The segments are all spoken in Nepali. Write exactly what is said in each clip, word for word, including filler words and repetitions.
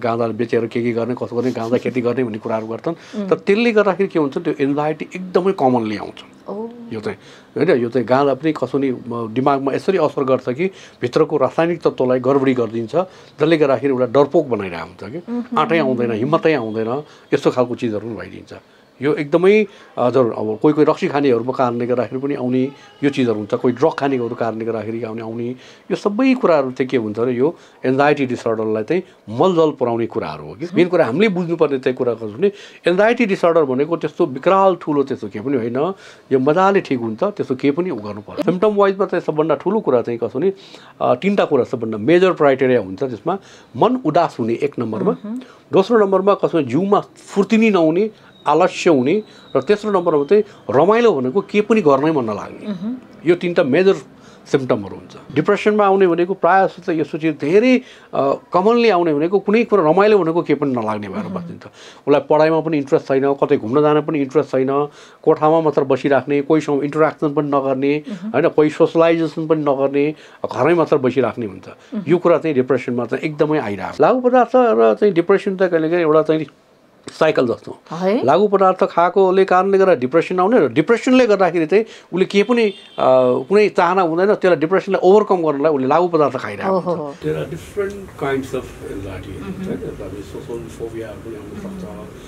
गाँजाले बेचेर के के गर्ने कसो गर्ने गाँजा खेती गर्ने भन्ने कुराहरू गर्छन् तर त्यसले गर्दाखेरि के हुन्छ त्यो एन्जाइटी एकदमै कमनली आउँछ यो चाहिँ होइन यो चाहिँ गाँजा पनि कसो नि दिमागमा यसरी असर गर्छ कि भित्रको रासायनिक तत्त्वलाई गडबडी गरिदिन्छ जसले गर्दाखेरि एउटा डरपोक बनाइरहेको हुन्छ कि आँटै आउँदैन हिम्मतै आउँदैन यस्तो खालको चिजहरू पनि भइदिन्छ यो एकदमै जरुर अब कोही कोही रक्सी खानेहरूको कारणले गर्दाखेरि पनि आउने यो चिजहरू हुन्छ कोही ड्रग खानेहरूको कारणले गर्दाखेरि आउने आउने यो सबै कुराहरू चाहिँ के हुन्छ र यो एन्जाइटी डिसअर्डरलाई चाहिँ मलजल पुर्याउने कुराहरू हो कि मेन कुरा हामीले बुझ्नुपर्ने चाहिँ कुरा कस्तो भने एन्जाइटी डिसअर्डर भनेको त्यस्तो विकराल ठुलो त्यस्तो केही पनि होइन यो मजाले ठिक हुन्छ त्यस्तो केही पनि गर्नु पर्छ सिम्पटम वाइजमा चाहिँ सबभन्दा ठुलो कुरा चाहिँ कसो नि तिनवटा कुरा सबभन्दा मेजर क्राइटेरिया हुन्छ त्यसमा मन उदास हुने एक नम्बरमा दोस्रो नम्बरमा कसो जिउमा फुर्ती नै नहुने आलस्य हुने र तेस्रो नम्बरमा चाहिँ रमाइलो भनेको के पनि गर्नै मन नलाग्ने यो तिनवटा मेजर सिम्पटमहरू हुन्छ डिप्रेसनमा आउने भनेको प्रायः जस्तो चाहिँ यस्तो चिज धेरै कमनली आउने भनेको कुनै कुरा रमाइलो भनेको केही पनि नलाग्ने भएर बस्दिन्छ उसलाई पढाइमा पनि इन्ट्रेस्ट छैन कतै घुम्न जान पनि इन्ट्रेस्ट छैन कोठामा मात्र बसिराख्ने कोहीसँग इन्टरेक्सन पनि नगर्ने होइन कोही सोसलाइजेसन पनि नगर्ने घरै मात्र बसिराख्ने हुन्छ यो कुरा चाहिँ डिप्रेसनमा चाहिँ एकदमै आइरहेको लागु पदार्थ र चाहिँ डिप्रेसन चाहिँ कहिलेकाहीँ एउटा चाहिँ साइकल जस्तो लागु पदार्थ खाएकोले कारणले गर्दा डिप्रेसन आउने र डिप्रेसनले गर्दाखेरि चाहिँ उसले केही पनि कुनै चाहना हुँदैन त्यसलाई डिप्रेसनलाई ओभरकम गर्नलाई उसले लागु पदार्थ खाइरहेको हुन्छ there are different kinds of anxiety होइन सोसल फोबियाहरू पनि आउन सक्छ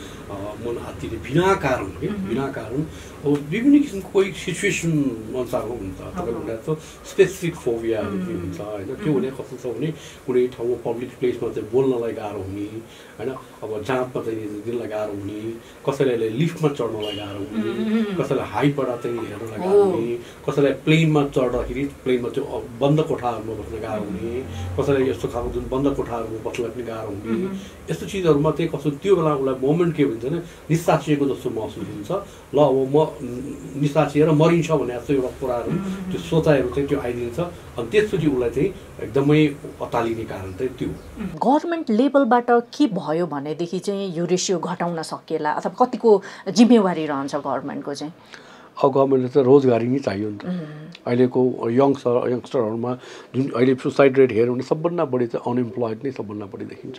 मन आत्तिने बिना कारण के बिना कारण अब विभिन्न किसिमको कोही सिचुएसन अनुसारको हुन्छ तपाईँको जस्तो स्पेसिफिक फोबियाहरू पनि हुन्छ होइन त्यो हुने कस्तो छ भने कुनै ठाउँमा पब्लिक प्लेसमा चाहिँ बोल्नलाई गाह्रो हुने होइन अब जाँतमा चाहिँ दिनलाई गाह्रो हुने कसैलाई लिफ्टमा चढ्नलाई गाह्रो हुने कसैलाई हाइटबाट चाहिँ हेर्नलाई गाह्रो हुने कसैलाई प्लेनमा चढ्दाखेरि प्लेनमा त्यो बन्द कोठाहरूमा बस्न गाह्रो हुने कसैलाई यस्तो खालको जुन बन्द कोठाहरूमा बस्नलाई पनि गाह्रो हुने यस्तो चिजहरूमा चाहिँ कस्तो त्यो बेला उसलाई मोमेन्ट के भन्छ भने निस्सासिएको जस्तो महसुस हुन्छ ल अब म निस्सासिएर मरिन्छ भने जस्तो एउटा कुराहरू त्यो सोचाइहरू चाहिँ त्यो आइदिन्छ अनि त्यसपछि उसलाई चाहिँ एकदमै अतालिने कारण चाहिँ त्यो गभर्मेन्ट लेभलबाट के भयो भनेदेखि चाहिँ यो रेसियो घटाउन सकिएला अथवा कतिको जिम्मेवारी रहन्छ गभर्मेन्टको चाहिँ अब गभर्मेन्टले चाहिँ रोजगारी नै चाहियो नि त अहिलेको यङ्स्टर यङ्स्टरहरूमा जुन अहिले सुसाइड रेट हेऱ्यो भने सबभन्दा बढी चाहिँ अनइम्प्लोइड नै सबभन्दा बढी देखिन्छ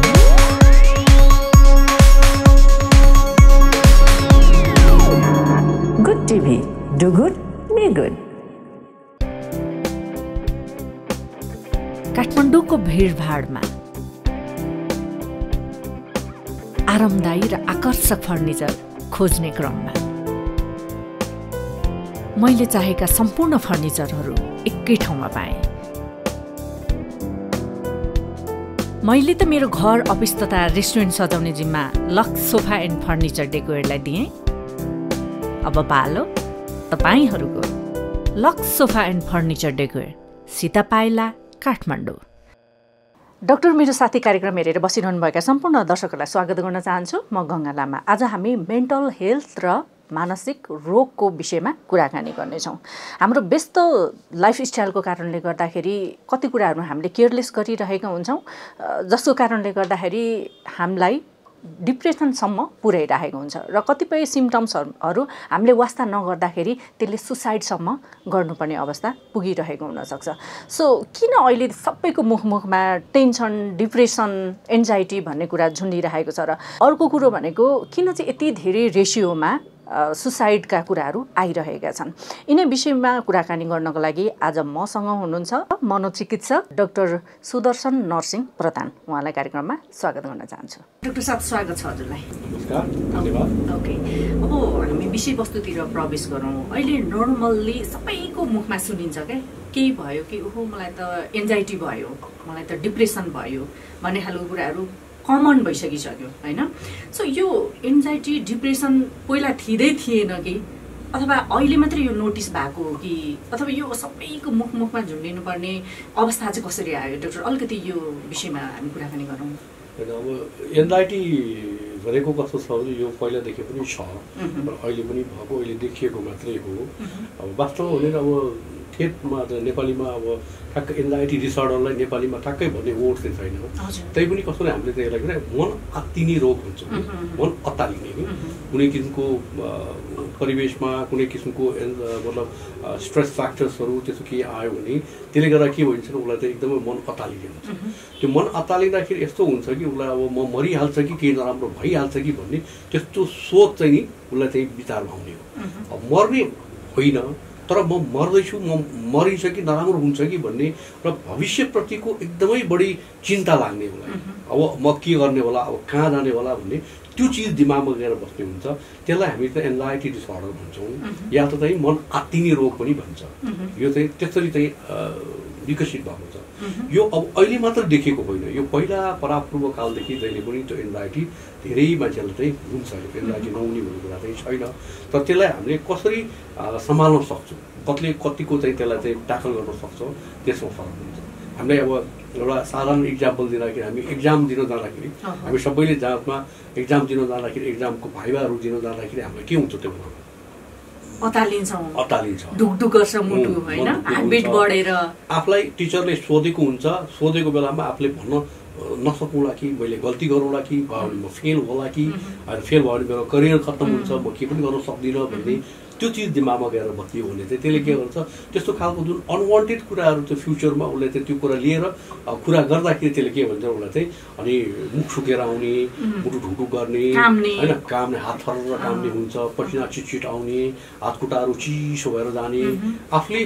good TV do good be good काठमाडौँको भिडभाडमा आरामदायी र आकर्षक फर्निचर खोज्ने क्रममा मैले चाहेका सम्पूर्ण फर्निचरहरू एकै ठाउँमा पाएँ मैले त मेरो घर अफिस तथा रेस्टुरेन्ट सजाउने जिम्मा लक्स सोफा एन्ड फर्निचर डेकोरलाई दिएँ अब पालो तपाईहरूको Lux sofa and furniture decor Sitapaila Kathmandu doctor मेरो साथी कार्यक्रम हेरेर बसिरहनुभएका सम्पूर्ण दर्शकहरूलाई स्वागत गर्न चाहन्छु म गङ्गा लामा आज हामी मेन्टल हेल्थ र मानसिक रोगको विषयमा कुराकानी गर्नेछौँ हाम्रो व्यस्त लाइफस्टाइलको कारणले गर्दाखेरि कति कुराहरू हामीले केयरलेस गरिरहेका हुन्छौँ जसको कारणले गर्दाखेरि हामीलाई डिप्रेसनसम्म पुर्याइरहेको हुन्छ र कतिपय सिम्टम्सहरू हामीले वास्ता नगर्दाखेरि त्यसले सुसाइडसम्म गर्नुपर्ने अवस्था पुगिरहेको हुनसक्छ सो किन अहिले सबैको मुखमुखमा टेन्सन डिप्रेसन एन्जाइटी भन्ने कुरा झुन्डिरहेको छ र अर्को कुरो भनेको किन चाहिँ यति धेरै रेसियोमा सुसाइडका कुराहरू आइरहेका छन् यिनै विषयमा कुराकानी गर्नको लागि आज मसँग हुनुहुन्छ मनोचिकित्सक डाक्टर सुदर्शन नरसिंह प्रधान उहाँलाई कार्यक्रममा स्वागत गर्न चाहन्छु डाक्टर साहब स्वागत छ हजुरलाई नमस्कार धन्यवाद ओके अब हामी विषयवस्तुतिर प्रवेश गरौँ अहिले नर्मल्ली सबैको मुखमा सुनिन्छ क्या केही भयो कि ओहो मलाई त एन्जाइटी भयो मलाई त डिप्रेसन भयो भन्ने खालको कुराहरू कमन भइसकिसक्यो हैन सो यो एन्जाइटी डिप्रेसन पहिला थिँदै थिएन कि अथवा अहिले मात्रै यो नोटिस भएको हो कि अथवा यो सबैको मुखमुखमा झुन्डिनु पर्ने अवस्था चाहिँ कसरी आयो डाक्टर अलिकति यो विषयमा हामी कुराकानी गरौँ अब एन्जाइटी भनेको कस्तो छ भने यो पहिलादेखि पनि छ र अहिले पनि भएको अहिले देखिएको मात्रै हो अब वास्तवमा भने अब ठेटमा नेपालीमा अब ठ्याक्कै एन्जाइटी डिसअर्डरलाई नेपालीमा ठ्याक्कै भन्ने वर्ड चाहिँ छैन। तै पनि कसरी हामीले चाहिँ यसलाई के मन अत्तिने रोग हुन्छ, मन अत्तालिने कि कुनै किसिमको परिवेशमा कुनै किसिमको मतलब स्ट्रेस फ्याक्टर्सहरू त्यस्तो केही आयो भने त्यसले गर्दा के भइन्छ उसलाई चाहिँ एकदमै मन अत्तालिने हुन्छ। त्यो मन अत्तालिँदाखेरि यस्तो हुन्छ कि उसलाई अब म मरिहाल्छ कि केही नराम्रो भइहाल्छ कि भन्ने त्यस्तो सोच चाहिँ नि उसलाई चाहिँ विचारमा आउने हो। अब मर्ने होइन तर म मर्दैछु, म मरिन्छ कि नराम्रो हुन्छ कि भन्ने र भविष्यप्रतिको एकदमै बढी चिन्ता लाग्ने उसलाई। अब म के गर्ने होला, अब कहाँ जाने होला भन्ने त्यो चिज दिमागमा गएर बस्ने हुन्छ। त्यसलाई हामी चाहिँ एन्जाइटी डिसअर्डर भन्छौँ या त चाहिँ मन आत्तिने रोग पनि भन्छ। यो चाहिँ त्यसरी चाहिँ विकसित भएको छ। यो अब अहिले मात्र देखेको होइन, यो पहिला परापूर्व कालदेखि जहिले पनि त्यो एन्जाइटी धेरै मान्छेलाई चाहिँ हुन्छ। यो एन्जाइटी नहुने भन्ने कुरा चाहिँ छैन, तर त्यसलाई हामीले कसरी सम्हाल्न सक्छौँ, कतिले कतिको चाहिँ त्यसलाई चाहिँ ट्याकल गर्न सक्छौँ त्यसमा फरक हुन्छ। हामीले अब एउटा साधारण इक्जाम्पल दिँदाखेरि हामी एक्जाम दिन जाँदाखेरि हामी सबैले जहाँमा एक्जाम दिन जाँदाखेरि एक्जामको भाइभाहरू दिन जाँदाखेरि हामीलाई के हुन्छ त्यो बेलामा अतालिन्छौँ, अतालिन्छ, ढुकढुक गर्छ मुटु हैन, हार्टबिट बढेर आफूलाई टिचरले सोधेको हुन्छ, सोधेको बेलामा आफूले भन्न नसकौँला कि मैले गल्ती गरौँला कि म फेल होला कि फेल भयो भने मेरो करियर खत्तम हुन्छ, म के पनि गर्न सक्दिनँ भन्ने त्यो चिज दिमागमा गएर बस्यो भने चाहिँ त्यसले के गर्छ त्यस्तो खालको जुन अनवान्टेड कुराहरू चाहिँ फ्युचरमा उसले चाहिँ त्यो कुरा लिएर कुरा गर्दाखेरि त्यसले के भन्छ उसलाई चाहिँ अनि मुख सुकेर आउने, मुटु ढुकढुक गर्ने होइन, काम्ने हात थरेर काम्ने हुन्छ, पसिना चिटचिट आउने, हात खुट्टाहरू चिसो भएर जाने, आफूले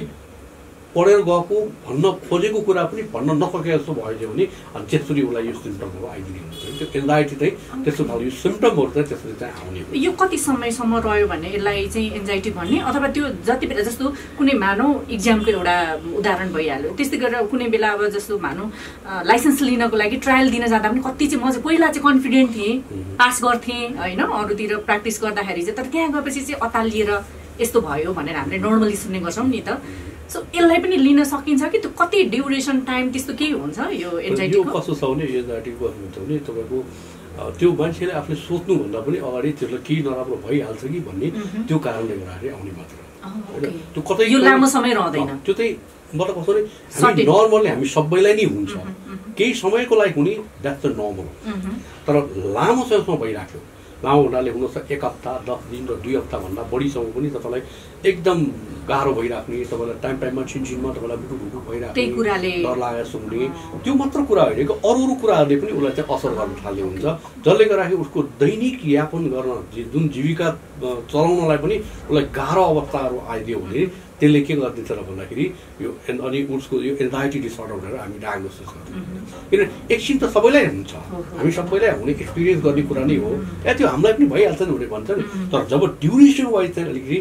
पढेर गएको भन्न खोजेको कुरा पनि भन्न नसके जस्तो भयो भने अनि त्यसरी उसलाई यो सिम्टमहरू आइदिने हुन्छ। त्यो एन्जाइटी चाहिँ त्यस्तो खालको यो सिम्टमहरू चाहिँ त्यसरी चाहिँ आउने। यो कति समयसम्म रह्यो भने यसलाई चाहिँ एन्जाइटी भन्ने, अथवा त्यो जति बेला जस्तो कुनै मानौ इक्जामको एउटा उदाहरण भइहाल्यो, त्यस्तै गरेर कुनै बेला अब जस्तो मानौ लाइसेन्स लिनको लागि ट्रायल दिन जाँदा पनि कति चाहिँ म चाहिँ पहिला चाहिँ कन्फिडेन्ट थिएँ, पास गर्थेँ होइन, अरूतिर प्र्याक्टिस गर्दाखेरि चाहिँ, तर त्यहाँ गएपछि चाहिँ अतालिएर यस्तो भयो भनेर हामीले नर्मली सुन्ने गर्छौँ नि त। सो यसलाई पनि लिन सकिन्छ कि त्यो कति ड्युरेसन टाइम त्यस्तो केही हुन्छ यो एन्जाइटीको? यो कस्तो छ भने एन्जाइटीको हुन्छ भने तपाईँको त्यो मान्छेले आफूले सोच्नुभन्दा पनि अगाडि त्यसलाई केही नराम्रो भइहाल्छ कि भन्ने त्यो कारणले गर्दाखेरि आउने मात्र होइन। त्यो कतै यो लामो समय रहँदैन, त्यो चाहिँ मतलब कस्तो भने नर्मल्ली हामी सबैलाई नै हुन्छ, केही समयको लागि हुने द्याट्स द नर्मल। तर लामो समयसम्म भइराख्यो, लामो हुनाले हुनसक्छ एक हप्ता दस दिन र दुई हप्ताभन्दा बढीसम्म पनि तपाईँलाई एकदम गाह्रो भइराख्ने, तपाईँलाई टाइम टाइममा छिनछिनमा तपाईँलाई बुटु बुटु भइराख्ने, डर लागेर सुन्ने, त्यो मात्र कुरा होइन कि अरू अरू कुराहरूले पनि उसलाई चाहिँ असर गर्न थाल्ने हुन्छ, जसले गर्दाखेरि उसको दैनिक यापन गर्न जुन जीविका चलाउनलाई पनि उसलाई गाह्रो अवस्थाहरू आइदियो भने त्यसले के गरिदिन्छ र भन्दाखेरि यो अनि उसको यो एन्जाइटी डिसअर्डर भनेर हामी डायग्नोसिस गर्छौँ। किनभने एकछिन त सबैलाई हुन्छ, हामी सबैलाई हुने एक्सपिरियन्स गर्ने कुरा नै हो, या त्यो हामीलाई पनि भइहाल्छ नि हुने भन्छ नि। तर जब ड्युरेसन वाइज चाहिँ अलिकति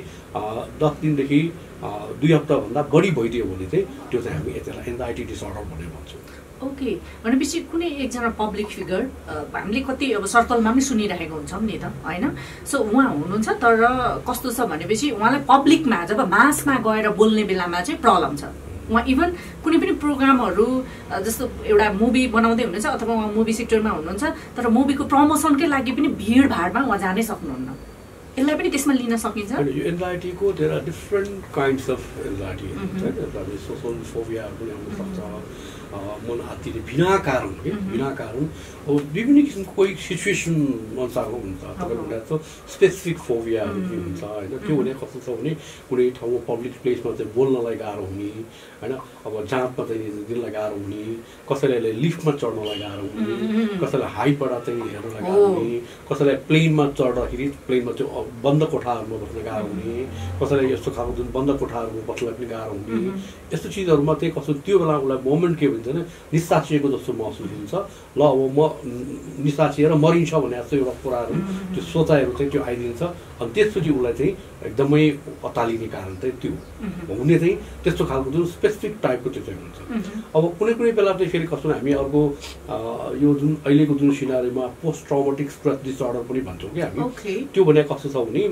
दस दिनदेखि दुई हप्ताभन्दा बढी भइदियो भने चाहिँ त्यो चाहिँ हामी त्यसलाई एन्जाइटी डिसअर्डर भनेर भन्छौँ। ओके, भनेपछि कुनै एकजना पब्लिक फिगर हामीले कति अब सर्कलमा पनि सुनिरहेको हुन्छौँ नि त होइन, सो उहाँ हुनुहुन्छ तर कस्तो छ भनेपछि उहाँलाई पब्लिकमा जब मासमा गएर बोल्ने बेलामा चाहिँ प्रब्लम छ। उहाँ इभन कुनै पनि प्रोग्रामहरू जस्तो एउटा मुभी बनाउँदै हुनुहुन्छ अथवा उहाँ मुभी सेक्टरमा हुनुहुन्छ तर मुभीको प्रमोसनकै लागि पनि भिडभाडमा उहाँ जानै सक्नुहुन्न, यसलाई पनि त्यसमा लिन सकिन्छ? यो एन्जाइटीको there are different kinds of anxiety होइन, सोसल फोबियाहरू पनि आउन सक्छ, मन आत्तिने बिना कारण के बिना कारण अब विभिन्न किसिमको कोही सिचुएसन अनुसारको हुन्छ। तपाईँको जस्तो स्पेसिफिक फोबियाहरू के हुन्छ होइन, त्यो भने कस्तो छ भने कुनै ठाउँमा पब्लिक प्लेसमा चाहिँ बोल्नलाई गाह्रो हुने होइन, अब जाँचमा चाहिँ दिनलाई गाह्रो हुने, कसैलाई लिफ्टमा चढ्नलाई गाह्रो हुने, कसैलाई हाइटबाट चाहिँ हेर्नलाई गाह्रो हुने, कसैलाई प्लेनमा चढ्दाखेरि प्लेनमा त्यो बन्द कोठाहरूमा बस्न गाह्रो हुने, कसैलाई यस्तो खालको जुन बन्द कोठाहरूमा बस्नलाई पनि गाह्रो हुने, यस्तो चिजहरूमा चाहिँ कस्तो त्यो बेला उसलाई मोमेन्ट के भन्छ भने निस्साचिएको जस्तो महसुस हुन्छ। ल अब म निस्साचिएर मरिन्छ भने जस्तो एउटा कुराहरू त्यो सोचाइहरू चाहिँ त्यो आइदिन्छ, अनि त्यसपछि उसलाई चाहिँ एकदमै अतालिने कारण चाहिँ त्यो हुने चाहिँ त्यस्तो खालको जुन स्पेसिफिक टाइपको त्यो चाहिँ हुन्छ। अब कुनै कुनै बेला चाहिँ फेरि कस्तो हामी अर्को यो जुन अहिलेको जुन सिनारीमा पोस्ट ट्रमेटिक स्ट्रेस डिसअर्डर पनि भन्छौँ कि हामी, त्यो भने कस्तो छ भने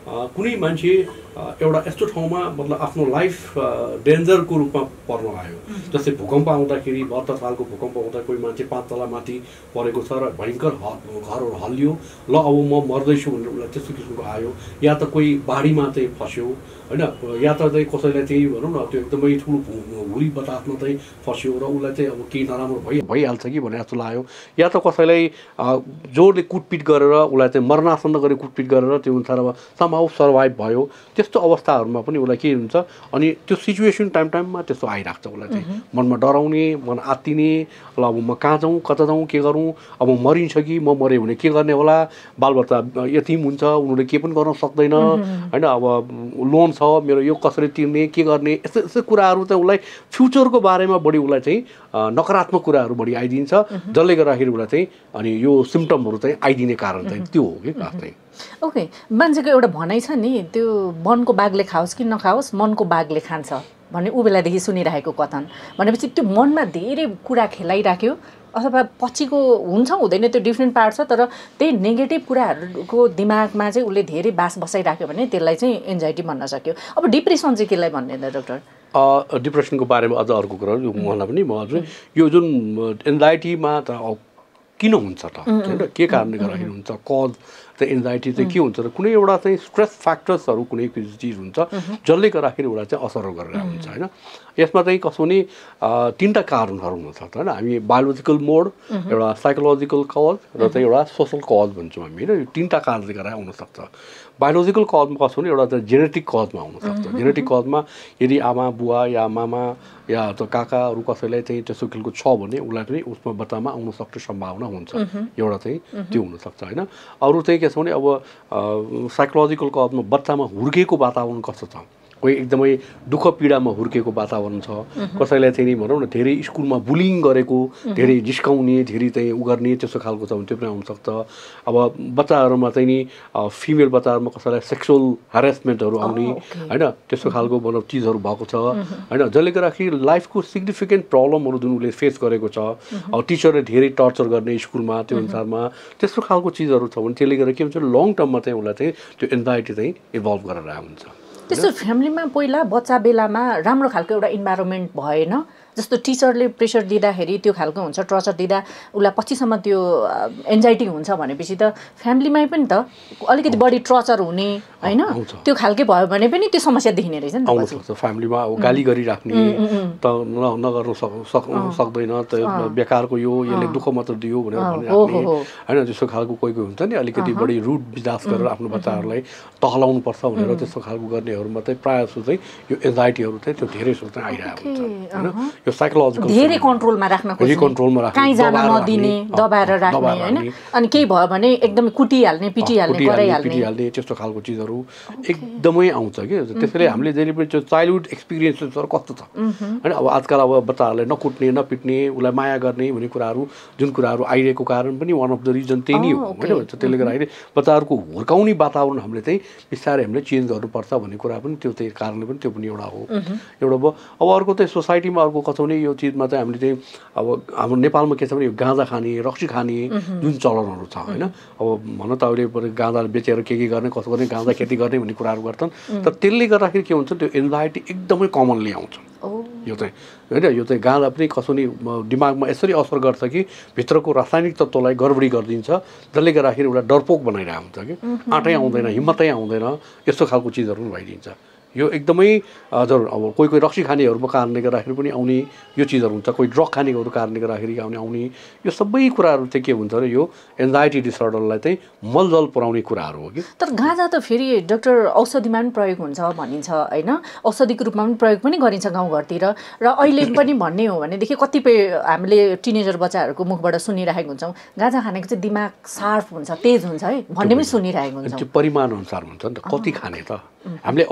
कुनै मान्छे एउटा यस्तो ठाउँमा मतलब आफ्नो लाइफ डेन्जरको रूपमा पर्न आयो, जस्तै भूकम्प आउँदाखेरि बहत्तर सालको भूकम्प आउँदा कोही मान्छे पाँच तला माथि परेको छ र भयङ्कर घरहरू हल्लियो, ल अब म मर्दैछु भनेर उसलाई त्यस्तो किसिमको आयो, या त कोही बाढीमा चाहिँ फस्यो होइन, या त चाहिँ कसैलाई चाहिँ भनौँ न त्यो एकदमै ठुलो हुरी बतासमा चाहिँ फस्यो र उसलाई चाहिँ अब केही नराम्रो भइ भइहाल्छ कि भने जस्तो लाग्यो, या त कसैलाई जोडले कुटपिट गरेर उसलाई चाहिँ मर्नासन्न गरी कुटपिट गरेर त्यो अनुसार अब समाउ सर्भाइभ भयो, त्यस्तो अवस्थाहरूमा पनि उसलाई के हुन्छ अनि त्यो सिचुएसन टाइम टाइममा त्यस्तो आइराख्छ उसलाई चाहिँ मनमा डराउने, मन आत्तिने, ल अब म कहाँ जाउँ कता जाउँ के गरौँ, अब मरिन्छ कि म मऱ्यो भने के गर्ने होला, बालबच्चा यतिम हुन्छ उनीहरूले के पनि गर्न सक्दैन होइन, अब लोन छ मेरो यो कसरी तिर्ने के गर्ने, यस्तो यस्तो कुराहरू चाहिँ उसलाई फ्युचरको बारेमा बढी उसलाई चाहिँ नकारात्मक कुराहरू बढी आइदिन्छ, जसले गर्दाखेरि उसलाई चाहिँ अनि यो सिम्टमहरू चाहिँ आइदिने कारण चाहिँ त्यो हो कि खास चाहिँ। ओके, मान्छेको एउटा भनाइ छ नि, त्यो वनको बाघले खाओस् कि नखाओस् मनको बाघले खान्छ भन्ने ऊ बेलादेखि सुनिरहेको कथन, भनेपछि त्यो मनमा धेरै कुरा खेलाइराख्यो अथवा पछिको हुन्छ हुँदैन त्यो डिफ्रेन्ट पार्ट छ, तर त्यही नेगेटिभ कुराहरूको दिमागमा चाहिँ उसले धेरै बास बसाइराख्यो भने त्यसलाई चाहिँ एन्जाइटी भन्न सक्यो। अब डिप्रेसन चाहिँ केलाई भन्ने त डाक्टर? डिप्रेसनको बारेमा अझ अर्को कुरा मलाई पनि म अझै यो जुन एन्जाइटीमा त किन हुन्छ त होइन, के कारणले गर्दाखेरि हुन्छ, कज त एन्जाइटी चाहिँ के हुन्छ र कुनै एउटा चाहिँ स्ट्रेस फ्याक्टर्सहरू कुनै चिज हुन्छ जसले गर्दाखेरि एउटा चाहिँ असर गरेर हुन्छ होइन। यसमा चाहिँ कसो नि तिनवटा कारणहरू हुनसक्छ होइन, हामी बायोलोजिकल मोड, एउटा साइकोलोजिकल कज र चाहिँ एउटा सोसल कज भन्छौँ हामी होइन, यो तिनवटा कारणले गर्दा हुनसक्छ। बायोलोजिकल कजमा कसो नि एउटा चाहिँ जेनेटिक कजमा हुनसक्छ, जेनेटिक कजमा यदि आमा बुवा या मामा या त काकाहरू कसैलाई चाहिँ त्यस्तो खालको छ भने उसलाई पनि उसमा बच्चामा आउन सक्ने सम्भावना हुन्छ, एउटा चाहिँ त्यो हुनसक्छ होइन। अरू चाहिँ के छ भने अब साइकोलोजिकल कजमा बच्चामा हुर्केको वातावरण कस्तो छ, कोही एकदमै दुःख पीडामा हुर्केको वातावरण छ, कसैलाई चाहिँ नि भनौँ न धेरै स्कुलमा बुलिङ गरेको, धेरै जिस्काउने, धेरै चाहिँ उ गर्ने त्यस्तो खालको छ भने त्यो पनि आउनसक्छ। अब बच्चाहरूमा चाहिँ नि फिमेल बच्चाहरूमा कसैलाई सेक्सुअल हेरेसमेन्टहरू आउने होइन, त्यस्तो खालको मतलब चिजहरू भएको छ होइन, जसले गर्दाखेरि लाइफको सिग्निफिकेन्ट प्रब्लमहरू जुन उसले फेस गरेको छ, अब टिचरले धेरै टर्चर गर्ने स्कुलमा त्यो अनुसारमा त्यस्तो खालको चिजहरू छ भने त्यसले गर्दा के हुन्छ लङ टर्ममा चाहिँ उसलाई चाहिँ त्यो एन्जाइटी चाहिँ इभल्भ गरेर हुन्छ। त्यस्तो फ्यामिलीमा पहिला बच्चा बेलामा राम्रो खालको एउटा इन्भाइरोमेन्ट भएन, जस्तो टिचरले प्रेसर दिँदाखेरि त्यो खालको हुन्छ, टर्चर दिँदा उसलाई पछिसम्म त्यो एन्जाइटी हुन्छ भनेपछि त फ्यामिलीमै पनि त अलिकति बढी टर्चर हुने होइन, त्यो खालके भयो भने पनि त्यो समस्या देखिने रहेछ नि त। फ्यामिलीमा अब गाली गरिराख्ने त नगर्नु सक्दैन त, बेकारको यो यसले दुःख मात्र दियो भनेर भनिराख्ने होइन, त्यस्तो खालको कोही कोही हुन्छ नि अलिकति बढी रुड विदास गरेर आफ्नो बच्चाहरूलाई टहलाउनु पर्छ भनेर त्यस्तो खालको गर्नेहरूमा चाहिँ प्रायः जस्तो चाहिँ यो एन्जाइटीहरू चाहिँ त्यो धेरै जस्तो चाहिँ आइरहेको हुन्छ होइन। यो साइकोलोजिकल धेरै कन्ट्रोलमा राख्न खोज्ने, कन्ट्रोलमा राख्ने, कहीँ जान नदिने, दबाएर राख्ने होइन, अनि केही भयो भने एकदमै कुटिहाल्ने, पिटिहाल्ने, कराइहाल्ने, पिटिहाल्ने त्यस्तो खालको चिजहरू एकदमै आउँछ कि। त्यसैले हामीले जहिले पनि त्यो चाइल्डहुड एक्सपिरियन्सेसहरू कस्तो छ होइन, अब आजकल अब बच्चाहरूलाई नकुट्ने नपिट्ने उसलाई माया गर्ने भन्ने कुराहरू जुन कुराहरू आइरहेको कारण पनि वान अफ द रिजन त्यही नै हो होइन। त्यसले गर्दाखेरि बच्चाहरूको हुर्काउने वातावरण हामीले चाहिँ बिस्तारै हामीले चेन्ज गर्नुपर्छ भन्ने कुरा पनि त्यो त्यही कारणले पनि त्यो पनि एउटा हो एउटा भयो। अब अर्को चाहिँ सोसाइटीमा अर्को कसो भने यो चिजमा चाहिँ हामीले चाहिँ अब हाम्रो नेपालमा के छ भने यो गाँजा खाने, रक्सी खाने जुन चलनहरू छ होइन, अब भन त अहिले गाँजा बेचेर के के गर्ने, कसो गर्ने, गाँजा खेती गर्ने भन्ने कुराहरू गर्छन्, तर त्यसले गर्दाखेरि के हुन्छ त्यो एन्जाइटी एकदमै कमनली आउँछ। यो चाहिँ होइन, यो चाहिँ गाँजा पनि कसो नि दिमागमा यसरी असर गर्छ कि भित्रको रासायनिक तत्त्वलाई गडबडी गरिदिन्छ, जसले गर्दाखेरि एउटा डरपोक बनाइरहेको हुन्छ कि आँटै आउँदैन, हिम्मतै आउँदैन, यस्तो खालको चिजहरू पनि भइदिन्छ। यो एकदमै जरुर अब कोही कोही रक्सी खानेहरूको कारणले गर्दाखेरि पनि आउने यो चिजहरू हुन्छ, कोही ड्रग खानेहरूको कारणले गर्दाखेरि आउने आउने यो सबै कुराहरू चाहिँ के हुन्छ र यो एन्जाइटी डिसअर्डरलाई चाहिँ मलजल पुर्याउने कुराहरू हो कि। तर गाँजा त फेरि डाक्टर औषधिमा पनि प्रयोग हुन्छ भनिन्छ होइन, औषधिको रूपमा पनि प्रयोग पनि गरिन्छ गाउँघरतिर, र अहिले पनि भन्ने हो भनेदेखि कतिपय हामीले टिनेजर बच्चाहरूको मुखबाट सुनिरहेको हुन्छौँ गाँजा खानेको चाहिँ दिमाग सार्प हुन्छ, तेज हुन्छ है भन्ने पनि सुनिरहेको हुन्छ। त्यो परिमाण अनुसार हुन्छ नि त, कति खाने त हामीले औषधि खाँदा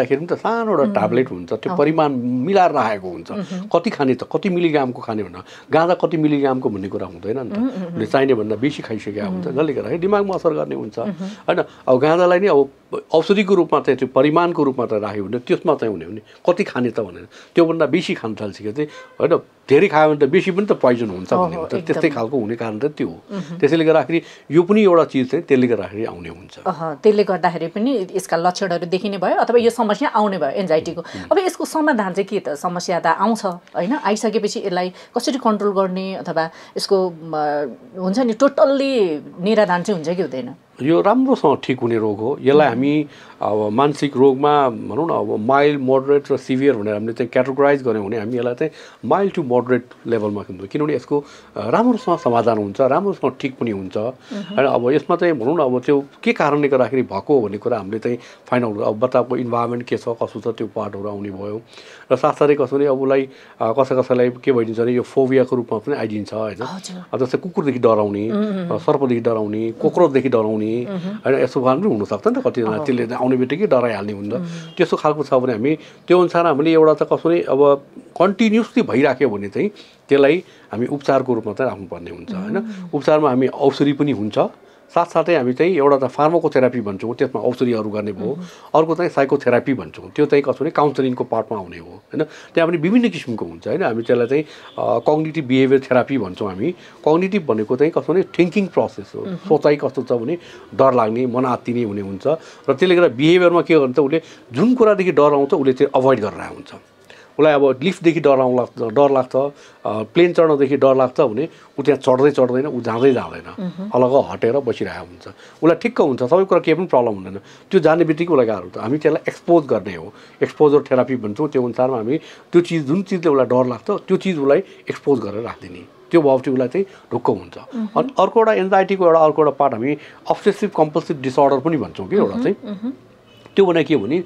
गर्दाखेरि पनि त सानो एउटा ट्याब्लेट हुन्छ, त्यो परिमाण मिलाएर राखेको हुन्छ, कति खाने त कति मिलिग्रामको खाने भनेर गाँजा कति मिलिग्रामको भन्ने कुरा हुँदैन नि त, उसले चाहिने भन्दा बेसी खाइसकेको हुन्छ, जसले गर्दाखेरि दिमागमा असर गर्ने हुन्छ होइन। अब गाँजालाई नै अब औषधिको रूपमा चाहिँ त्यो परिमाणको रूपमा त राख्यो भने त्यसमा चाहिँ हुने भने कति खाने त भनेर त्योभन्दा बेसी खान थाल्छ चाहिँ होइन, धेरै खायो भने त बेसी पनि त पोइजन हुन्छ भन्ने हुन्छ, त्यस्तै खालको हुने कारण त त्यो हो। त्यसैले गर्दाखेरि यो पनि एउटा चिज चाहिँ त्यसले गर्दाखेरि आउने हुन्छ। त्यसले गर्दाखेरि पनि यसका लक्षणहरू देखिने भयो अथवा यो समस्या आउने भयो एन्जाइटीको। अब यसको समाधान चाहिँ के त? समस्या त आउँछ होइन, आइसकेपछि यसलाई कसरी कन्ट्रोल गर्ने अथवा यसको हुन्छ नि टोटल्ली निराधान चाहिँ हुन्छ कि हुँदैन? यो राम्रोसँग ठिक हुने रोग हो। यसलाई हामी अब मानसिक रोगमा भनौँ न अब माइल्ड मोडरेट र सिभियर भनेर हामीले चाहिँ क्याटेगोराइज गऱ्यौँ भने हामी यसलाई चाहिँ माइल्ड टु मोडरेट लेभलमा किन्छौँ, किनभने यसको राम्रोसँग समाधान हुन्छ, राम्रोसँग ठिक पनि हुन्छ होइन। अब यसमा चाहिँ भनौँ न अब त्यो के कारणले गर्दाखेरि भएको भन्ने कुरा हामीले चाहिँ फाइन्ड आउट, अब बच्चाको इन्भाइरोमेन्ट के छ कसो छ त्यो पार्टहरू आउने भयो र साथसाथै कसो भने अब उसलाई कसै कसैलाई के भइदिन्छ भने यो फोबियाको रूपमा पनि आइदिन्छ होइन। जस्तै कुकुरदेखि डराउने, सर्पदेखि डराउने, कोक्रोचदेखि डराउने होइन, यस्तो कारण पनि हुनसक्छ नि त कतिजना, त्यसले आउने बित्तिकै डराइहाल्ने हुन्छ। त्यस्तो खालको छ भने हामी त्यो अनुसार हामीले एउटा त कसो भने अब कन्टिन्युसली भइराख्यो भने चाहिँ त्यसलाई हामी उपचारको रूपमा चाहिँ राख्नुपर्ने हुन्छ होइन। उपचारमा हामी औषधि पनि हुन्छ, साथसाथै हामी चाहिँ एउटा त फार्माकोथेरापी भन्छौँ, त्यसमा औषधिहरू गर्ने भयो, अर्को चाहिँ साइकोथेरापी भन्छौँ, त्यो चाहिँ कसो भने काउन्सिलिङको पार्टमा आउने हो होइन। त्यहाँ पनि विभिन्न किसिमको हुन्छ होइन। हामी त्यसलाई चाहिँ कग्निटिभ बिहेभियर थेरापी भन्छौँ हामी। कग्निटिभ भनेको चाहिँ कसो भने थिङ्किङ प्रोसेस हो, सोचाइ कस्तो छ भने डर लाग्ने, मन आत्तिने हुने हुन्छ र त्यसले गर्दा बिहेभियरमा के गर्छ उसले जुन कुरादेखि डर आउँछ उसले चाहिँ अभोइड गरिरहेको हुन्छ। उसलाई अब लिफ्टदेखि डर आउँ लाग्छ, डर लाग्छ, प्लेन चढ्नदेखि डर लाग्छ भने ऊ त्यहाँ चढ्दै चढ्दैन, ऊ जाँदै जाँदैन, अलग हटेर बसिरहेको हुन्छ, उसलाई ठिक्क हुन्छ, सबै कुरा केही पनि प्रब्लम हुँदैन। त्यो जाने बित्तिकै उसलाई गाह्रो हुन्छ। हामी त्यसलाई एक्सपोज गर्ने हो, एक्सपोजर थेरापी भन्छौँ। त्यो अनुसारमा हामी त्यो चिज जुन चिजले उसलाई डर लाग्छ त्यो चिज उसलाई एक्सपोज गरेर राखिदिने, त्यो भयो चाहिँ उसलाई चाहिँ ढुक्क हुन्छ। अनि अर्को एउटा एन्जाइटीको एउटा अर्को एउटा पार्ट हामी अब्सेसिभ कम्पल्सिभ डिसअर्डर पनि भन्छौँ कि एउटा चाहिँ, त्यो भने के भने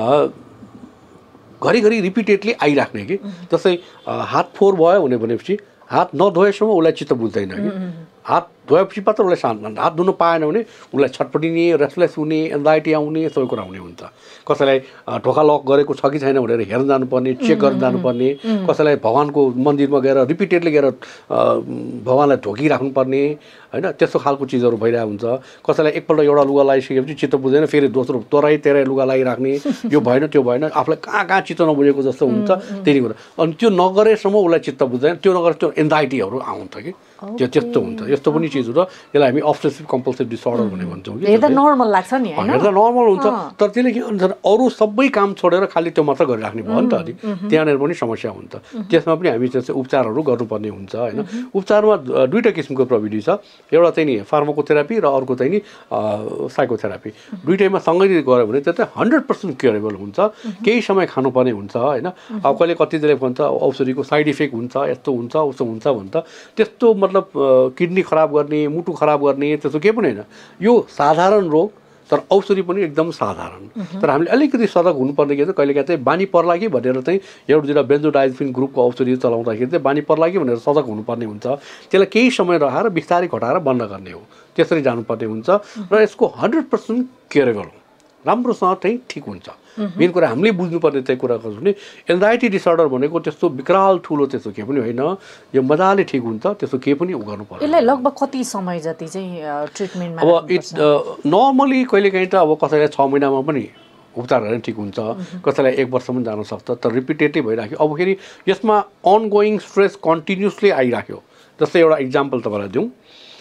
घरिघरि रिपिटेडली आइराख्ने कि जस्तै हात फोहोर भयो भने भनेपछि हात नधोएसम्म उसलाई चित्त बुझ्दैन कि, हात धोएपछि मात्र उसलाई शान्त, हात धुनु पाएन भने उसलाई छटपटिने, रेस्टलेस हुने, एन्जाइटी आउने, सबै कुरा हुने हुन्छ। कसैलाई ढोका लक गरेको छ कि छैन भनेर हेर्न जानुपर्ने, चेक गर्न जानुपर्ने, कसैलाई भगवान्को मन्दिरमा गएर रिपिटेडली गएर भगवान्लाई ढोकिराख्नुपर्ने होइन, त्यस्तो खालको चिजहरू भइरहेको हुन्छ। कसैलाई एकपल्ट एउटा लुगा लगाइसकेपछि चित्त बुझ्दैन, फेरि दोस्रो तोराई तेराई लुगा लगाइराख्ने, यो भएन त्यो भएन, आफूलाई कहाँ कहाँ चित्त नबुझेको जस्तो हुन्छ त्यही कुरा। अनि त्यो नगरेसम्म उसलाई चित्त बुझ्दैन, त्यो नगरे त्यो एन्जाइटीहरू आउँछ कि, त्यो त्यस्तो हुन्छ। यस्तो पनि चिज हो र यसलाई हामी अब्सेसिभ कम्पल्सिभ डिसअर्डर भनेर भन्छौँ कि। हेर्दा नर्मल लाग्छ नि हैन, हेर्दा नर्मल हुन्छ, तर त्यसले के भन्छ अरू सबै काम छोडेर खालि त्यो मात्र गरिराख्ने भयो नि त, अनि त्यहाँनिर पनि समस्या हुन्छ। त्यसमा पनि हामी चाहिँ उपचारहरू गर्नुपर्ने हुन्छ होइन। उपचारमा दुईवटा किसिमको प्रविधि छ, एउटा चाहिँ नि फार्माकोथेरापी र अर्को चाहिँ नि साइकोथेरापी। दुइटैमा सँगै गऱ्यो भने त्यो चाहिँ हन्ड्रेड पर्सेन्ट क्योरेबल हुन्छ, केही समय खानुपर्ने हुन्छ होइन। अब कहिले कतिजनाले भन्छ औषधिको साइड इफेक्ट हुन्छ, यस्तो हुन्छ उस्तो हुन्छ भन्छ, त्यस्तो मतलब किडनी खराब गर्ने, मुटु खराब गर्ने त्यस्तो केही पनि होइन। यो साधारण रोग, तर औषधि पनि एकदम साधारण। तर हामीले अलिकति सतर्क हुनुपर्ने के छ, कहिलेकाहीँ चाहिँ बानी पर्ला कि भनेर चाहिँ एउटा दुईवटा बेन्जोडाइजिपिन ग्रुपको औषधि चलाउँदाखेरि चाहिँ बानी पर्ला कि भनेर सतर्क हुनुपर्ने हुन्छ। त्यसलाई केही समय राखेर बिस्तारै घटाएर बन्द गर्ने हो, त्यसरी जानुपर्ने हुन्छ र यसको हन्ड्रेड पर्सेन्ट क्योरेबल हो, राम्रोसँग चाहिँ ठिक हुन्छ। मेन कुरा हामीले बुझ्नुपर्ने चाहिँ कुरा गर्छु भने एन्जाइटी डिसअर्डर भनेको त्यस्तो विकराल ठुलो त्यस्तो केही पनि होइन, यो मजाले ठिक हुन्छ, त्यस्तो केही पनि गर्नु पर्छ। यसलाई लगभग कति समय जति चाहिँ ट्रिटमेन्टमा अब इट नर्मली कहिलेकाहीँ त अब कसैलाई छ महिनामा पनि उपचार गरेर ठिक हुन्छ, कसैलाई एक वर्ष पनि जान सक्छ, तर रिपिटेडली भइराख्यो। अब फेरि यसमा अनगोइङ स्ट्रेस कन्टिन्युसली आइराख्यो। जस्तै एउटा इक्जाम्पल तपाईँलाई दिउँ,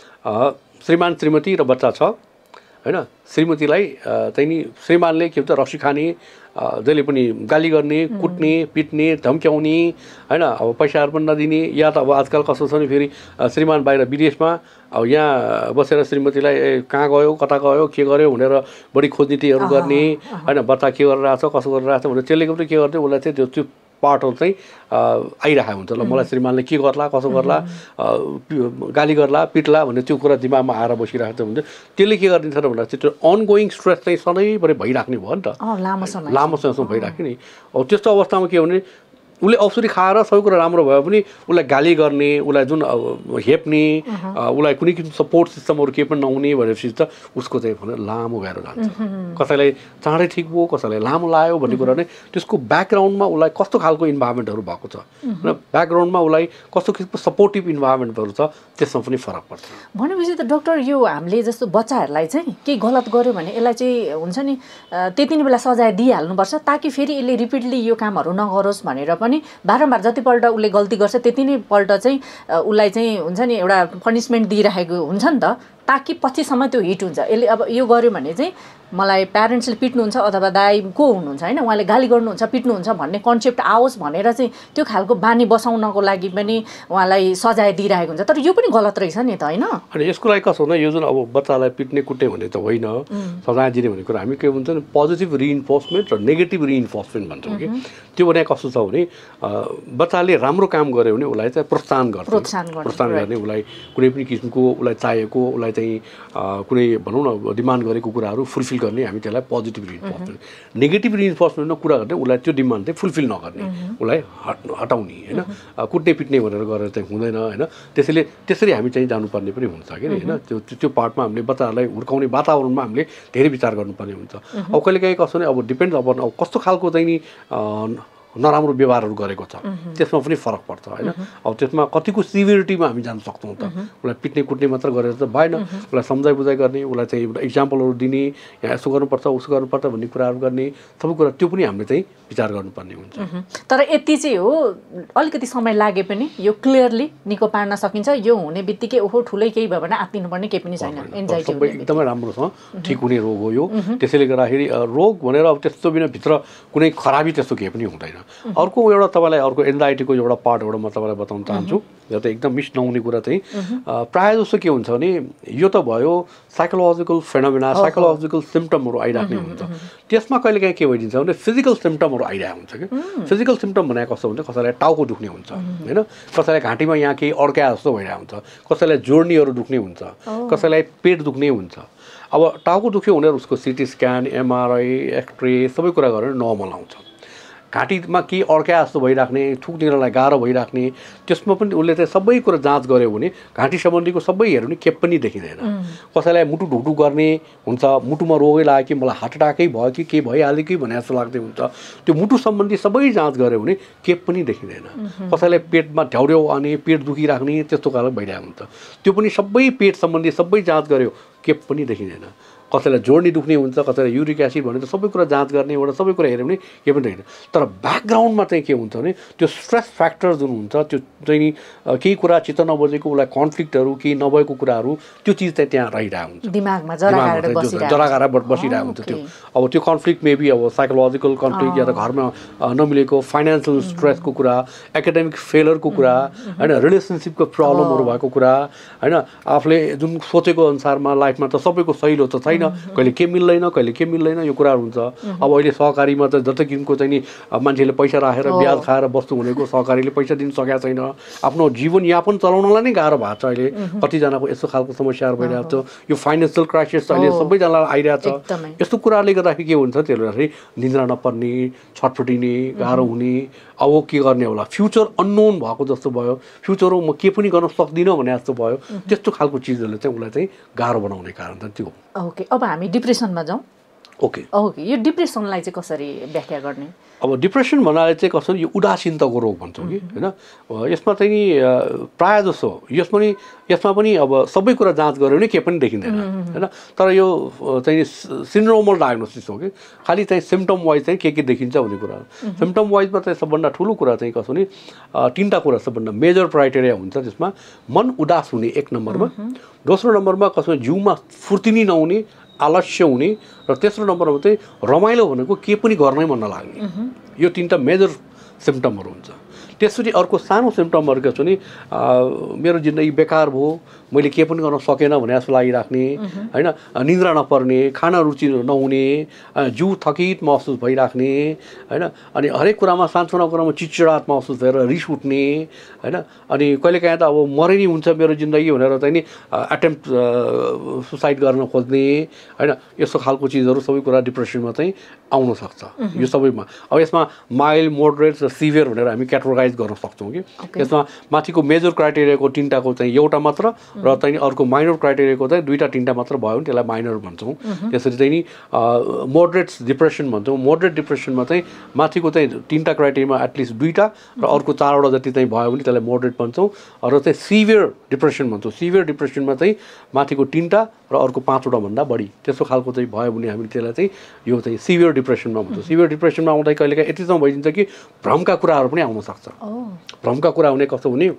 श्रीमान श्रीमती र बच्चा छ होइन। श्रीमतीलाई चाहिँ नि श्रीमानले के भन्छ रक्सी खाने, जहिले पनि गाली गर्ने, कुट्ने, पिट्ने, धम्क्याउने होइन, अब पैसाहरू पनि नदिने, या त अब आजकल कस्तो छ नि फेरि श्रीमान बाहिर विदेशमा, अब यहाँ बसेर श्रीमतीलाई कहाँ गयो कता गयो के गर्यो भनेर बढी खोजनीतिहरू गर्ने होइन, बच्चा के गरिरहेछ कसो गरिरहेछ भनेर त्यसले गर्दा के गर्थ्यो उसलाई चाहिँ त्यो त्यो पार्टहरू चाहिँ आइरहेको हुन्छ। ल मलाई श्रीमानले के गर्ला कसो गर्ला, गाली गर्ला पिट्ला भन्ने त्यो कुरा दिमागमा आएर बसिरहेको हुन्छ। त्यसले के गरिदिन्छ र भन्दा चाहिँ त्यो अनगोइङ स्ट्रेस चाहिँ सधैँभरि भइराख्ने भयो नि त, लामो समयसम्म भइराख्यो नि। अब त्यस्तो अवस्थामा के हो भने उसले औषधि खाएर सबै कुरा राम्रो भयो पनि उसलाई गाली गर्ने, उसलाई जुन हेप्ने, उसलाई कुनै किसिम सपोर्ट सिस्टमहरू केही पनि नहुने भनेपछि त उसको चाहिँ भने लामो भएर जान्छ। कसैलाई चाँडै ठिक भयो, कसैलाई लामो लाग्यो भन्ने कुरा नै त्यसको ब्याकग्राउन्डमा उसलाई कस्तो खालको इन्भाइरोमेन्टहरू भएको छ र ब्याकग्राउन्डमा उसलाई कस्तो किसिमको सपोर्टिभ इन्भाइरोमेन्टहरू छ त्यसमा पनि फरक पर्छ। भनेपछि त डक्टर यो हामीले जस्तो बच्चाहरूलाई चाहिँ केही गलत गर्यो भने यसलाई चाहिँ हुन्छ नि त्यति नै बेला सजाय दिइहाल्नुपर्छ ताकि फेरि यसले रिपिटली यो कामहरू नगरोस् भनेर पनि बारम्बार जतिपल्ट उसले गल्ती गर्छ त्यति नै पल्ट चाहिँ उसलाई चाहिँ हुन्छ नि एउटा पनिसमेन्ट दिइरहेको हुन्छ नि त ताकि पछिसम्म त्यो हिट हुन्छ। यसले अब यो गर्यो भने चाहिँ मलाई प्यारेन्ट्सले पिट्नुहुन्छ अथवा दाइ को हुनुहुन्छ होइन उहाँले गाली गर्नुहुन्छ पिट्नुहुन्छ भन्ने कन्सेप्ट आओस् भनेर चाहिँ त्यो खालको बानी बसाउनको लागि पनि उहाँलाई सजाय दिइरहेको हुन्छ। तर यो पनि गलत रहेछ नि त होइन। अनि यसको लागि कसो हुँदा यो जुन अब बच्चालाई पिट्ने कुट्ने भन्ने त होइन, सजाय दिने भन्ने कुरा हामी के भन्छ नि पोजिटिभ रिइन्फोर्समेन्ट र नेगेटिभ रिइन्फोर्समेन्ट भन्छौँ कि त्यो भने कस्तो छ भने बच्चाले राम्रो काम गर्यो भने उसलाई चाहिँ प्रोत्साहन गर्छ, प्रोत्साहन गर्ने उसलाई कुनै पनि किसिमको उसलाई चाहिएको उसलाई चाहिँ कुनै भनौँ न डिमान्ड गरेको कुराहरू फुलफिल गर्ने हामी त्यसलाई पोजिटिभ रिइन्फोर्समेन्ट। नेगेटिभ रिइन्फोर्समेन्टमा कुरा गर्ने उसलाई त्यो डिमान्ड चाहिँ फुलफिल नगर्ने, उसलाई हट हटाउने होइन, कुट्ने पिट्ने भनेर गरेर चाहिँ हुँदैन होइन। त्यसैले त्यसरी हामी चाहिँ जानुपर्ने पनि हुन्छ कि होइन। त्यो त्यो पार्टमा हामीले बच्चाहरूलाई हुर्काउने वातावरणमा हामीले धेरै विचार गर्नुपर्ने हुन्छ। अब कहिलेकाहीँ कस्तो नै अब डिपेन्ड अपन अब कस्तो खालको चाहिँ नि नराम्रो व्यवहारहरू गरेको छ त्यसमा पनि फरक पर्छ होइन। अब त्यसमा कतिको सिभिरिटीमा हामी जान सक्छौँ त उसलाई पिट्ने कुट्ने मात्र गरेर त भएन, उसलाई सम्झाइ बुझाइ गर्ने, उसलाई चाहिँ एउटा इक्जाम्पलहरू दिने, यहाँ यसो गर्नुपर्छ उसो गर्नुपर्छ भन्ने कुराहरू गर्ने सबै कुरा त्यो पनि हामीले चाहिँ विचार गर्नुपर्ने हुन्छ। तर यति चाहिँ हो अलिकति समय लागे पनि यो क्लियरली निको पार्न सकिन्छ। यो हुने बित्तिकै ओहो ठुलै केही भयो भने आत्तिनुपर्ने केही पनि छैन, एन्जाइटी सबै एकदमै राम्रोसँग ठिक हुने रोग हो यो। त्यसैले गर्दाखेरि रोग भनेर अब त्यस्तो बिना भित्र कुनै खराबी त्यस्तो केही पनि हुँदैन। अर्को एउटा तपाईँलाई अर्को एन्जाइटीको एउटा पार्ट एउटा म तपाईँलाई बताउन चाहन्छु यो त एकदम मिस नहुने कुरा चाहिँ प्रायः जस्तो के हुन्छ भने यो त भयो साइकोलोजिकल फेनोमेना, साइकोलोजिकल सिम्टमहरू आइराख्ने हुन्छ। त्यसमा कहिलेकाहीँ के भइदिन्छ भने फिजिकल सिम्टमहरू आइरहेको हुन्छ कि फिजिकल सिम्टम भनेको कस्तो हुन्छ कसैलाई टाउको दुख्ने हुन्छ होइन, कसैलाई घाँटीमा यहाँ केही अड्काए जस्तो भइरहेको हुन्छ, कसैलाई जोर्नीहरू दुख्ने हुन्छ, कसैलाई पेट दुख्ने हुन्छ। अब टाउको दुख्यो भनेर उसको सिटी स्क्यान, एमआरआई, एक्सरे सबै कुरा गरेर नर्मल आउँछ। घाँटीमा केही अड्काए जस्तो भइराख्ने, थुक दिनलाई गाह्रो भइराख्ने त्यसमा पनि उसले चाहिँ सबै कुरा जाँच गर्यो भने घाँटी सम्बन्धीको सबै हेर्नु नि केही पनि देखिँदैन। कसैलाई मुटु ढुकढुक गर्ने हुन्छ, मुटुमा रोगै लाग्यो कि मलाई हार्ट अट्याकै भयो कि के भइहाल्यो कि भने जस्तो लाग्दै हुन्छ, त्यो मुटु सम्बन्धी सबै जाँच गर्यो भने केही पनि देखिँदैन। कसैलाई पेटमा ढ्याउड्याउ आउने, पेट दुखिराख्ने त्यस्तो खालको भइरहेको हुन्छ, त्यो पनि सबै पेट सम्बन्धी सबै जाँच गर्यो केही पनि देखिँदैन। कसैलाई जोड्नी दुख्ने हुन्छ, कसैलाई युरिक एसिड भनेर सबै कुरा जाँच गर्ने एउटा सबै कुरा हेऱ्यो भने केही पनि देखिँदैन। तर ब्याकग्राउन्डमा चाहिँ के हुन्छ भने त्यो स्ट्रेस फ्याक्टर जुन हुन्छ त्यो चाहिँ नि केही कुरा चित्त नबुझेको उसलाई कन्फ्लिक्टहरू केही नभएको कुराहरू त्यो चिज चाहिँ त्यहाँ रहिरहेको हुन्छ, दिमागमा जरा गरेर बसिरहेको हुन्छ। त्यो अब त्यो कन्फ्लिक्ट मेबी अब साइकोलोजिकल कन्फ्लिक्ट या त घरमा नमिलेको फाइनेन्सियल स्ट्रेसको कुरा, एकाडेमिक फेलरको कुरा होइन, रिलेसनसिपको प्रब्लमहरू भएको कुरा होइन, आफूले जुन सोचेको अनुसारमा लाइफमा त सबैको सहिलो त छैन, कहिले के मिल्दैन कहिले के मिल्दैन यो कुराहरू हुन्छ। अब अहिले सहकारीमा त जति किसिमको चाहिँ नि मान्छेले पैसा राखेर ब्याज खाएर बस्नु भनेको सहकारीले पैसा दिन सकेको छैन, आफ्नो जीवनयापन चलाउनलाई नै गाह्रो भएको छ। अहिले कतिजनाको यस्तो खालको समस्याहरू भइरहेको छ, यो फाइनेन्सियल क्राइसिस अहिले सबैजनालाई आइरहेको छ। यस्तो कुराले गर्दाखेरि के हुन्छ त्यसले गर्दाखेरि निद्रा नपर्ने, छटफटिने, गाह्रो हुने, अब के गर्ने होला फ्युचर अननोन भएको जस्तो भयो, फ्युचर म के पनि गर्न सक्दिनँ भने जस्तो भयो, त्यस्तो खालको चिजहरूले चाहिँ उसलाई चाहिँ गाह्रो बनाउने कारण त त्यो। ओके, अब हामी डिप्रेसनमा जाउँ। ओके ओके, यो डिप्रेसनलाई चाहिँ कसरी व्याख्या गर्ने? अब डिप्रेसन भन्नाले चाहिँ कसरी यो उदासीनताको रोग भन्छौँ कि होइन। यसमा चाहिँ नि प्रायः जसो यसमा नि यसमा पनि अब सबै कुरा जाँच गऱ्यो भने केही पनि देखिँदैन होइन। तर यो चाहिँ सिन्ड्रोमल डायग्नोसिस हो कि खालि चाहिँ सिम्टम वाइज चाहिँ के के देखिन्छ भन्ने कुरा। सिम्टम वाइजमा चाहिँ सबभन्दा ठुलो कुरा चाहिँ कसो नि तिनवटा कुरा सबभन्दा मेजर क्राइटेरिया हुन्छ त्यसमा। मन उदास हुने एक नम्बरमा, दोस्रो नम्बरमा कसो जिउमा फुर्ती नै नहुने, आलस्य हुने, र तेस्रो नम्बरमा चाहिँ रमाइलो भनेको के पनि गर्नै मन नलाग्ने। यो तिनवटा मेजर सिम्टमहरू हुन्छ। त्यसपछि अर्को सानो सिम्पटमहरू के छ नि मेरो जिन्दगी बेकार भयो मैले के पनि गर्न सकेन भने जस्तो लागिराख्ने होइन निद्रा नपर्ने खाना रुचि नहुने जिउ थकित महसुस भइराख्ने होइन अनि हरेक कुरामा सानसानो कुरामा चिडचिडाट महसुस भएर रिस उठ्ने होइन अनि कहिलेकाहीँ त अब मरै नै हुन्छ मेरो जिन्दगी भनेर चाहिँ नि एटेम्प्ट सुसाइड गर्न खोज्ने होइन यस्तो खालको चिजहरू सबै कुरा डिप्रेसनमा चाहिँ आउन सक्छ यो सबैमा अब यसमा माइल्ड मोडरेट र सिभियर भनेर हामी क्याटेगोराइज गर्न सक्छौँ कि यसमा माथिको मेजर क्राइटेरियाको तिनवटाको चाहिँ एउटा मात्र र चाहिँ अर्को माइनर क्राइटेरियाको चाहिँ दुईवटा तिनवटा मात्र भयो भने त्यसलाई माइनर भन्छौँ त्यसरी चाहिँ नि मोडरेट डिप्रेसन भन्छौँ मोडरेट डिप्रेसनमा चाहिँ माथिको चाहिँ तिनवटा क्राइटेरियामा एटलिस्ट दुईवटा र अर्को चारवटा जति चाहिँ भयो भने त्यसलाई मोडरेट भन्छौँ र चाहिँ सिभियर डिप्रेसन भन्छौँ सिभियर डिप्रेसनमा चाहिँ माथिको तिनवटा र अर्को पाँचवटा भन्दा बढी त्यस्तो खालको चाहिँ भयो भने हामीले त्यसलाई चाहिँ यो चाहिँ सिभियर डिप्रेसनमा भन्छौँ सिभियर डिप्रेसनमा आउँदा कहिलेकाहीँ यतिसम्म भइदिन्छ कि भ्रमका कुराहरू पनि आउन सक्छ भ्रमका कुरा हुने कस्तो हुने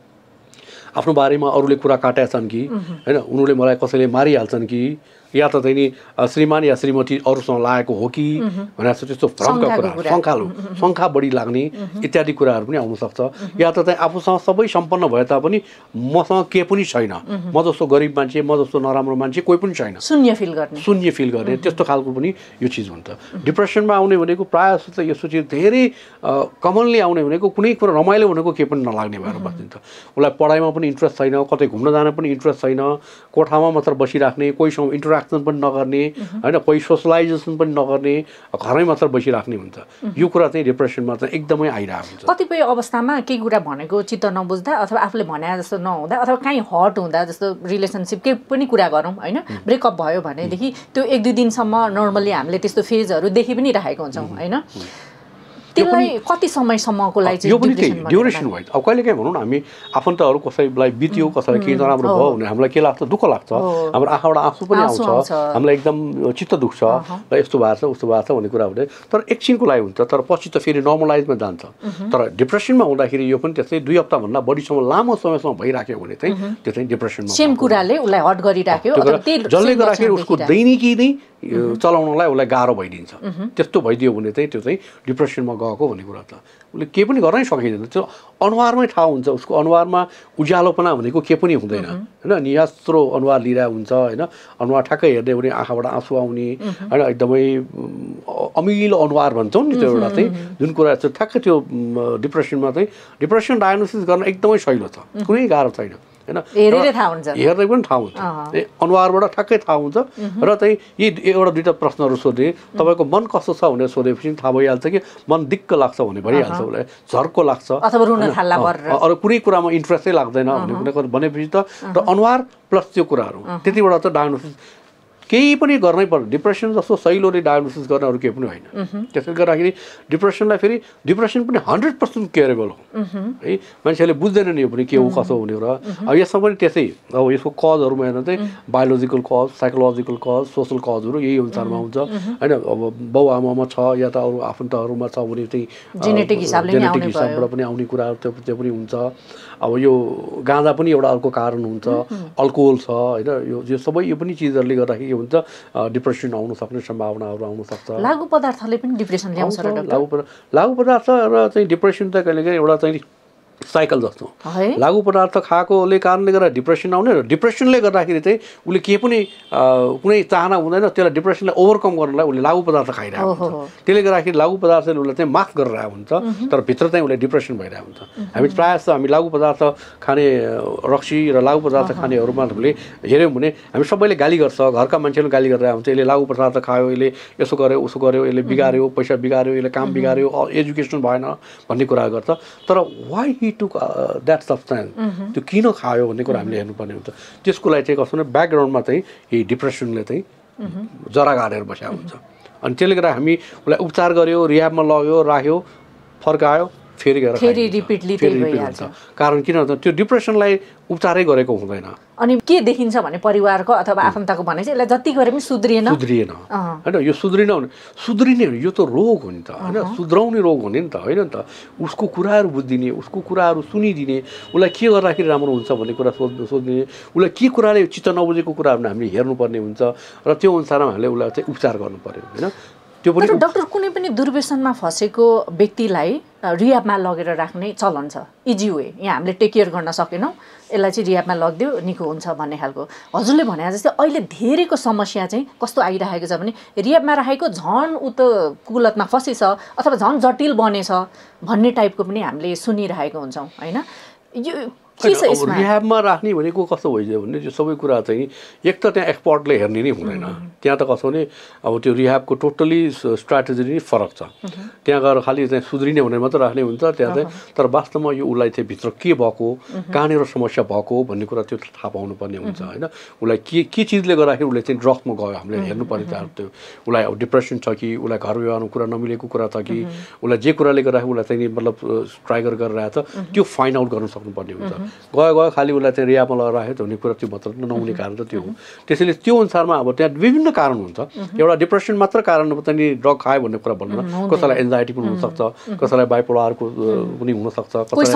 आफ्नो बारेमा अरूले कुरा काटेका छन् कि होइन उनीहरूले मलाई कसैले मारिहाल्छन् कि या त चाहिँ नि श्रीमान या श्रीमती अरूसँग लागेको हो कि भनेर त्यस्तो भ्रमका कुरा शङ्कालु शङ्का बढी लाग्ने इत्यादि कुराहरू पनि आउन सक्छ या त चाहिँ आफूसँग सबै सम्पन्न भए तापनि मसँग के पनि छैन म जस्तो गरिब मान्छे म जस्तो नराम्रो मान्छे कोही पनि छैन शून्य फिल गर्ने शून्य फिल गर्ने त्यस्तो खालको पनि यो चिज हुन्छ डिप्रेसनमा आउने भनेको प्रायः जस्तो चाहिँ यस्तो चिज धेरै कमनली आउने भनेको कुनै कुरा रमाइलो भनेको केही पनि नलाग्ने भएर बस्दिन्छ उसलाई पढाइमा पनि इन्ट्रेस्ट छैन कतै घुम्न जान पनि इन्ट्रेस्ट छैन कोठामा मात्र बसिराख्ने कोहीसँग इन्टरेक्सन पनि नगर्ने होइन कोही सोसलाइजेसन पनि नगर्ने घरमै मात्र बसिराख्ने हुन्छ यो कुरा चाहिँ डिप्रेसनमा चाहिँ एकदमै आइरहेको हुन्छ कतिपय अवस्थामा केही कुरा भनेको चित्त नबुझ्दा अथवा आफूले भने जस्तो नहुँदा अथवा कहीँ हट हुँदा जस्तो रिलेसनसिप केही पनि कुरा गरौँ होइन ब्रेकअप भयो भनेदेखि त्यो एक दुई दिनसम्म नर्मली हामीले त्यस्तो फेजहरू देखि पनि राखेको हुन्छौँ होइन त्यसलाई कति समयसम्मको लागि यो पनि त्यही ड्युरेसन वाइज अब कहिलेकाहीँ भनौँ न हामी आफन्तहरू कसैलाई बित्यो कसैलाई केही नराम्रो भयो भने हामीलाई के लाग्छ दुःख लाग्छ हाम्रो आँखाबाट आँसु पनि आउँछ हामीलाई एकदम चित्त दुख्छ र यस्तो भएको छ उस्तो भएको छ भन्ने कुरा हुँदै तर एकछिनको लागि हुन्छ तर पछि त फेरि नर्मलाइजमा जान्छ तर डिप्रेसनमा हुँदाखेरि यो पनि त्यस्तै दुई हप्ताभन्दा बढीसम्म लामो समयसम्म भइराख्यो भने चाहिँ त्यो चाहिँ डिप्रेसनमा सेम कुराले उसलाई हट गरिराख्यो जसले गर्दाखेरि उसको दैनिकी नै चलाउनलाई उसलाई गाह्रो भइदिन्छ त्यस्तो भइदियो भने चाहिँ त्यो चाहिँ डिप्रेसनमा गएको भन्ने कुरा छ उसले केही पनि गर्नै सकिँदैन त्यो अनुहारमै थाहा हुन्छ उसको अनुहारमा उज्यालोपना भनेको केही पनि हुँदैन होइन नियास्त्रो अनुहार लिइरहेको हुन्छ होइन अनुहार ठ्याक्कै हेर्दै भने आँखाबाट आँसु आउने होइन एकदमै अमिलो अनुहार भन्छौँ नि त्यो एउटा चाहिँ जुन कुरा चाहिँ ठ्याक्कै त्यो डिप्रेसनमा चाहिँ डिप्रेसन डायग्नोसिस गर्न एकदमै सहिलो छ कुनै गाह्रो छैन होइन हेर्दै थाहा हुन्छ हेर्दै पनि थाहा हुन्छ अनुहारबाट ठ्याक्कै थाहा हुन्छ र चाहिँ यी एउटा दुईवटा प्रश्नहरू सोधे तपाईँको मन कस्तो छ भनेर सोधेपछि थाहा भइहाल्छ कि मन दिक्क लाग्छ भने भइहाल्छ उसलाई झर्को लाग्छ अरू कुनै कुरामा इन्ट्रेस्टै लाग्दैन भने भनेपछि त र अनुहार प्लस त्यो कुराहरू त्यतिबाट त डायग्नोसिस केही पनि गर्नै पर्छ डिप्रेसन जस्तो सहिलोले डायग्नोसिस गर्न अरू केही पनि होइन त्यसले गर्दाखेरि डिप्रेसनलाई फेरि डिप्रेसन पनि हन्ड्रेड पर्सेन्ट केयरेबल हो है मान्छेले बुझ्दैनन् यो पनि के हो कसो हुने र अब यसमा पनि त्यसै अब यसको कजहरूमा हेर्दा चाहिँ biological cause psychological cause social कजहरू यही अनुसारमा हुन्छ होइन अब बाउ आमामा छ या त अरू आफन्तहरूमा छ भने चाहिँ जेनेटिक हिसाबबाट पनि आउने कुराहरू त्यो त्यो पनि हुन्छ अब यो गाँजा पनि एउटा अर्को कारण हुन्छ अल्कोहल छ होइन यो यो सबै यो पनि चिजहरूले गर्दाखेरि हुन्छ डिप्रेसन आउन सक्ने सम्भावनाहरू आउन सक्छ लागु पदार्थले पनि डिप्रेसन ल्याउँछ र डाक्टर लागु पदार्थ लागु पदार्थ र चाहिँ डिप्रेसन त कहिलेकाहीँ एउटा चाहिँ साइकल जस्तो लागु पदार्थ खाएकोले कारणले गर्दा डिप्रेसन आउने र डिप्रेसनले गर्दाखेरि चाहिँ उसले केही पनि कुनै चाहना हुँदैन त्यसलाई डिप्रेसनलाई ओभरकम गर्नलाई उसले लागु पदार्थ खाइरहेको हुन्छ त्यसले गर्दाखेरि लागु पदार्थले उसलाई चाहिँ माफ गरिरहेको हुन्छ तर भित्र चाहिँ उसले डिप्रेसन भइरहेको हुन्छ हामी प्रायः जस्तो हामी लागु पदार्थ खाने रक्सी र लागु पदार्थ खानेहरूमा हामीले हेऱ्यौँ भने हामी सबैले गाली गर्छ घरका मान्छेले गाली गरिरहेको हुन्छ यसले लागु पदार्थ खायो यसले यसो गर्यो उसो गर्यो यसले बिगाऱ्यो पैसा बिगाऱ्यो यसले काम बिगाऱ्यो एजुकेसन भएन भन्ने कुरा गर्छ तर why he took that substance त्यो किन खायो भन्ने कुरा हामीले हेर्नुपर्ने हुन्छ त्यसको लागि चाहिँ कस्तो भने ब्याकग्राउन्डमा चाहिँ यही डिप्रेसनले चाहिँ जरा गाडेर बसेको हुन्छ अनि त्यसले गर्दा हामी उसलाई उपचार गऱ्यो रिहाबमा लग्यो राख्यो फर्कायो फेरि गएर फेरि रिपिटली त्यही भइहाल्छ कारण किन भन्दा त्यो डिप्रेसनलाई उपचारै गरेको हुँदैन अनि के देखिन्छ भने परिवारको अथवा आफन्तको भने चाहिँ यसलाई जति गरे पनि सुध्रिएन सुध्रिएन होइन यो सुध्रिन भने सुध्रिने हो यो त रोग हो नि त होइन सुध्राउने रोग हुने नि त होइन नि त उसको कुराहरू बुझिदिने उसको कुराहरू सुनिदिने उसलाई के गर्दाखेरि राम्रो हुन्छ भन्ने कुरा सोध्नु सोधिदिने उसलाई के कुराले चित्त नबुझेको कुराहरू हामीले हेर्नुपर्ने हुन्छ र त्यो अनुसारमा हामीले उसलाई चाहिँ उपचार गर्नु पर्यो होइन त्यो पनि डाक्टर कुनै पनि दुर्व्यसनमा फसेको व्यक्तिलाई रिहाबमा लगेर राख्ने चलन छ, इजी वे, यहाँ हामीले टेक केयर गर्न सकेनौँ, यसलाई चाहिँ रिहाबमा लगिदियो निको हुन्छ भन्ने खालको। हजुरले भने जस्तै अहिले धेरैको समस्या चाहिँ कस्तो आइरहेको छ भने रिहाबमा राखेको झन् ऊ त कुलतमा फसेछ अथवा झन् जटिल बनेछ भन्ने टाइपको पनि हामीले सुनिरहेको हुन्छौँ होइन। यो रिहाबमा राख्ने भनेको कस्तो भइसक्यो भने त्यो सबै कुरा चाहिँ एक त त्यहाँ एक्सपर्टले हेर्ने नै हुँदैन, त्यहाँ त कस्तो भने अब त्यो रिहाबको टोटली स्ट्राटेजी नै फरक छ। त्यहाँ गएर खालि चाहिँ सुध्रिने भनेर मात्र राख्ने हुन्छ त्यहाँ चाहिँ, तर वास्तवमा यो उसलाई चाहिँ भित्र के भएको, कहाँनिर समस्या भएको भन्ने कुरा त्यो थाहा पाउनु पर्ने हुन्छ होइन। उसलाई के के चिजले गर्दाखेरि उसले चाहिँ ड्रग्समा गयो हामीले हेर्नु पर्ने त त्यो उसलाई अब डिप्रेसन छ कि उसलाई घर व्यवहारमा कुरा नमिलेको कुरा छ कि उसलाई जे कुराले गर्दाखेरि उसलाई चाहिँ मतलब स्ट्राइगर गरिरहेको छ त्यो फाइन्ड आउट गर्न सक्नुपर्ने हुन्छ। गयो गयो खालि उसलाई चाहिँ रिहाबमा लगाएर राख्यो भन्ने कुरा त्यो मात्र नहुने कारण त त्यो हो। त्यसैले त्यो अनुसारमा अब त्यहाँ विभिन्न कारण हुन्छ, एउटा डिप्रेसन मात्र कारण चाहिँ ड्रग खायो भन्ने कुरा भन्नु, कसैलाई एन्जाइटी पनि हुनसक्छ, कसैलाई बाइपोलरको पनि हुनसक्छ,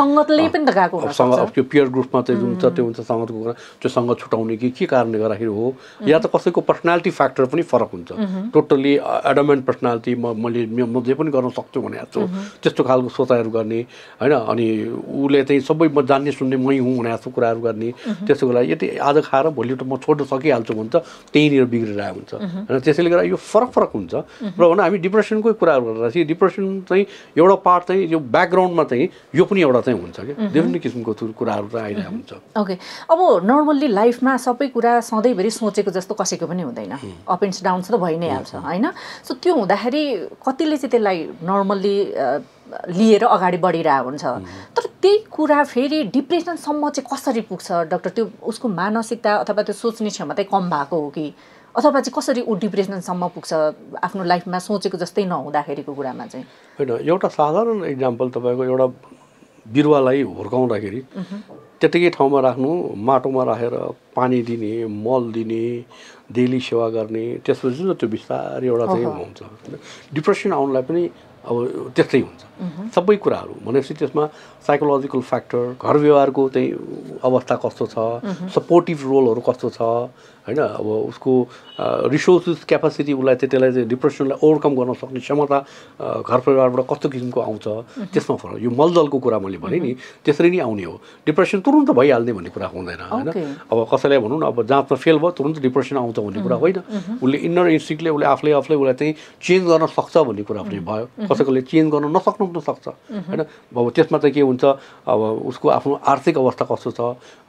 अब त्यो पियर ग्रुपमा चाहिँ जुन छ त्यो हुन्छ सङ्गतको कुरा, त्यो सङ्गत छुटाउने कि के कारणले गर्दाखेरि हो, या त कसैको पर्सनालिटी फ्याक्टर पनि फरक हुन्छ, टोटल्ली एडमेन्ट पर्सनालिटी म मैले म जे पनि गर्न सक्छु भने छु त्यस्तो खालको सोचाइहरू गर्ने होइन। अनि उसले चाहिँ सबै म जान्ने सुन्ने मै हुँ भने जस्तो कुराहरू गर्ने, त्यसको लागि यति आज खाएर भोलि त म छोड्न सकिहाल्छु भने त त्यहीँनिर बिग्रिरहेको हुन्छ होइन। त्यसैले गर्दा यो फरक फरक हुन्छ र भने हामी डिप्रेसनकै कुराहरू गर्दाखेरि डिप्रेसन चाहिँ एउटा पार्ट चाहिँ यो ब्याकग्राउन्डमा चाहिँ यो पनि एउटा चाहिँ हुन्छ कि विभिन्न किसिमको कुराहरू चाहिँ आइरहेको हुन्छ। ओके, अब नर्मल्ली लाइफमा सबै कुरा सधैँभरि सोचेको जस्तो कसैको पनि हुँदैन, अप एन्ड डाउन्स त भइ नै हाल्छ होइन। सो त्यो हुँदाखेरि कतिले चाहिँ त्यसलाई नर्मल्ली लिएर अगाडि बढिरहेको हुन्छ, तर त्यही कुरा फेरि डिप्रेसनसम्म चाहिँ कसरी पुग्छ डाक्टर? त्यो उसको मानसिकता अथवा त्यो सोच्ने क्षमता कम भएको हो कि अथवा चाहिँ कसरी ऊ डिप्रेसनसम्म पुग्छ आफ्नो लाइफमा सोचेको जस्तै नहुँदाखेरिको कुरामा चाहिँ? होइन, एउटा साधारण इक्जाम्पल तपाईँको एउटा बिरुवालाई हुर्काउँदाखेरि त्यतिकै ठाउँमा राख्नु, माटोमा राखेर पानी दिने, मल दिने, डेली सेवा गर्ने, त्यसपछि चाहिँ त्यो बिस्तारै एउटा चाहिँ हुन्छ। डिप्रेसन आउनलाई पनि अब त्यस्तै हुन्छ सबै कुराहरू भनेपछि त्यसमा साइकोलोजिकल फ्याक्टर, घर व्यवहारको चाहिँ अवस्था कस्तो छ, सपोर्टिभ रोलहरू कस्तो छ होइन। अब उसको रिसोर्सेस क्यापासिटी उसलाई चाहिँ त्यसलाई चाहिँ डिप्रेसनलाई ओभरकम गर्न सक्ने क्षमता घर परिवारबाट कस्तो किसिमको आउँछ त्यसमा फरक। यो मलदलको कुरा मैले भने नि त्यसरी नै आउने हो, डिप्रेसन तुरुन्त भइहाल्ने भन्ने कुरा हुँदैन होइन। अब कसैलाई भनौँ न अब जाँचमा फेल भयो तुरुन्त डिप्रेसन आउँछ भन्ने कुरा होइन, उसले इन्नर इन्स्टिङले उसले आफूले आफूले उसलाई चाहिँ चेन्ज गर्न सक्छ भन्ने कुरा पनि भयो, कसैकोले चेन्ज गर्न नसक्नु पनि सक्छ होइन। अब त्यसमा चाहिँ के हुन्छ, अब उसको आफ्नो आर्थिक अवस्था कस्तो छ,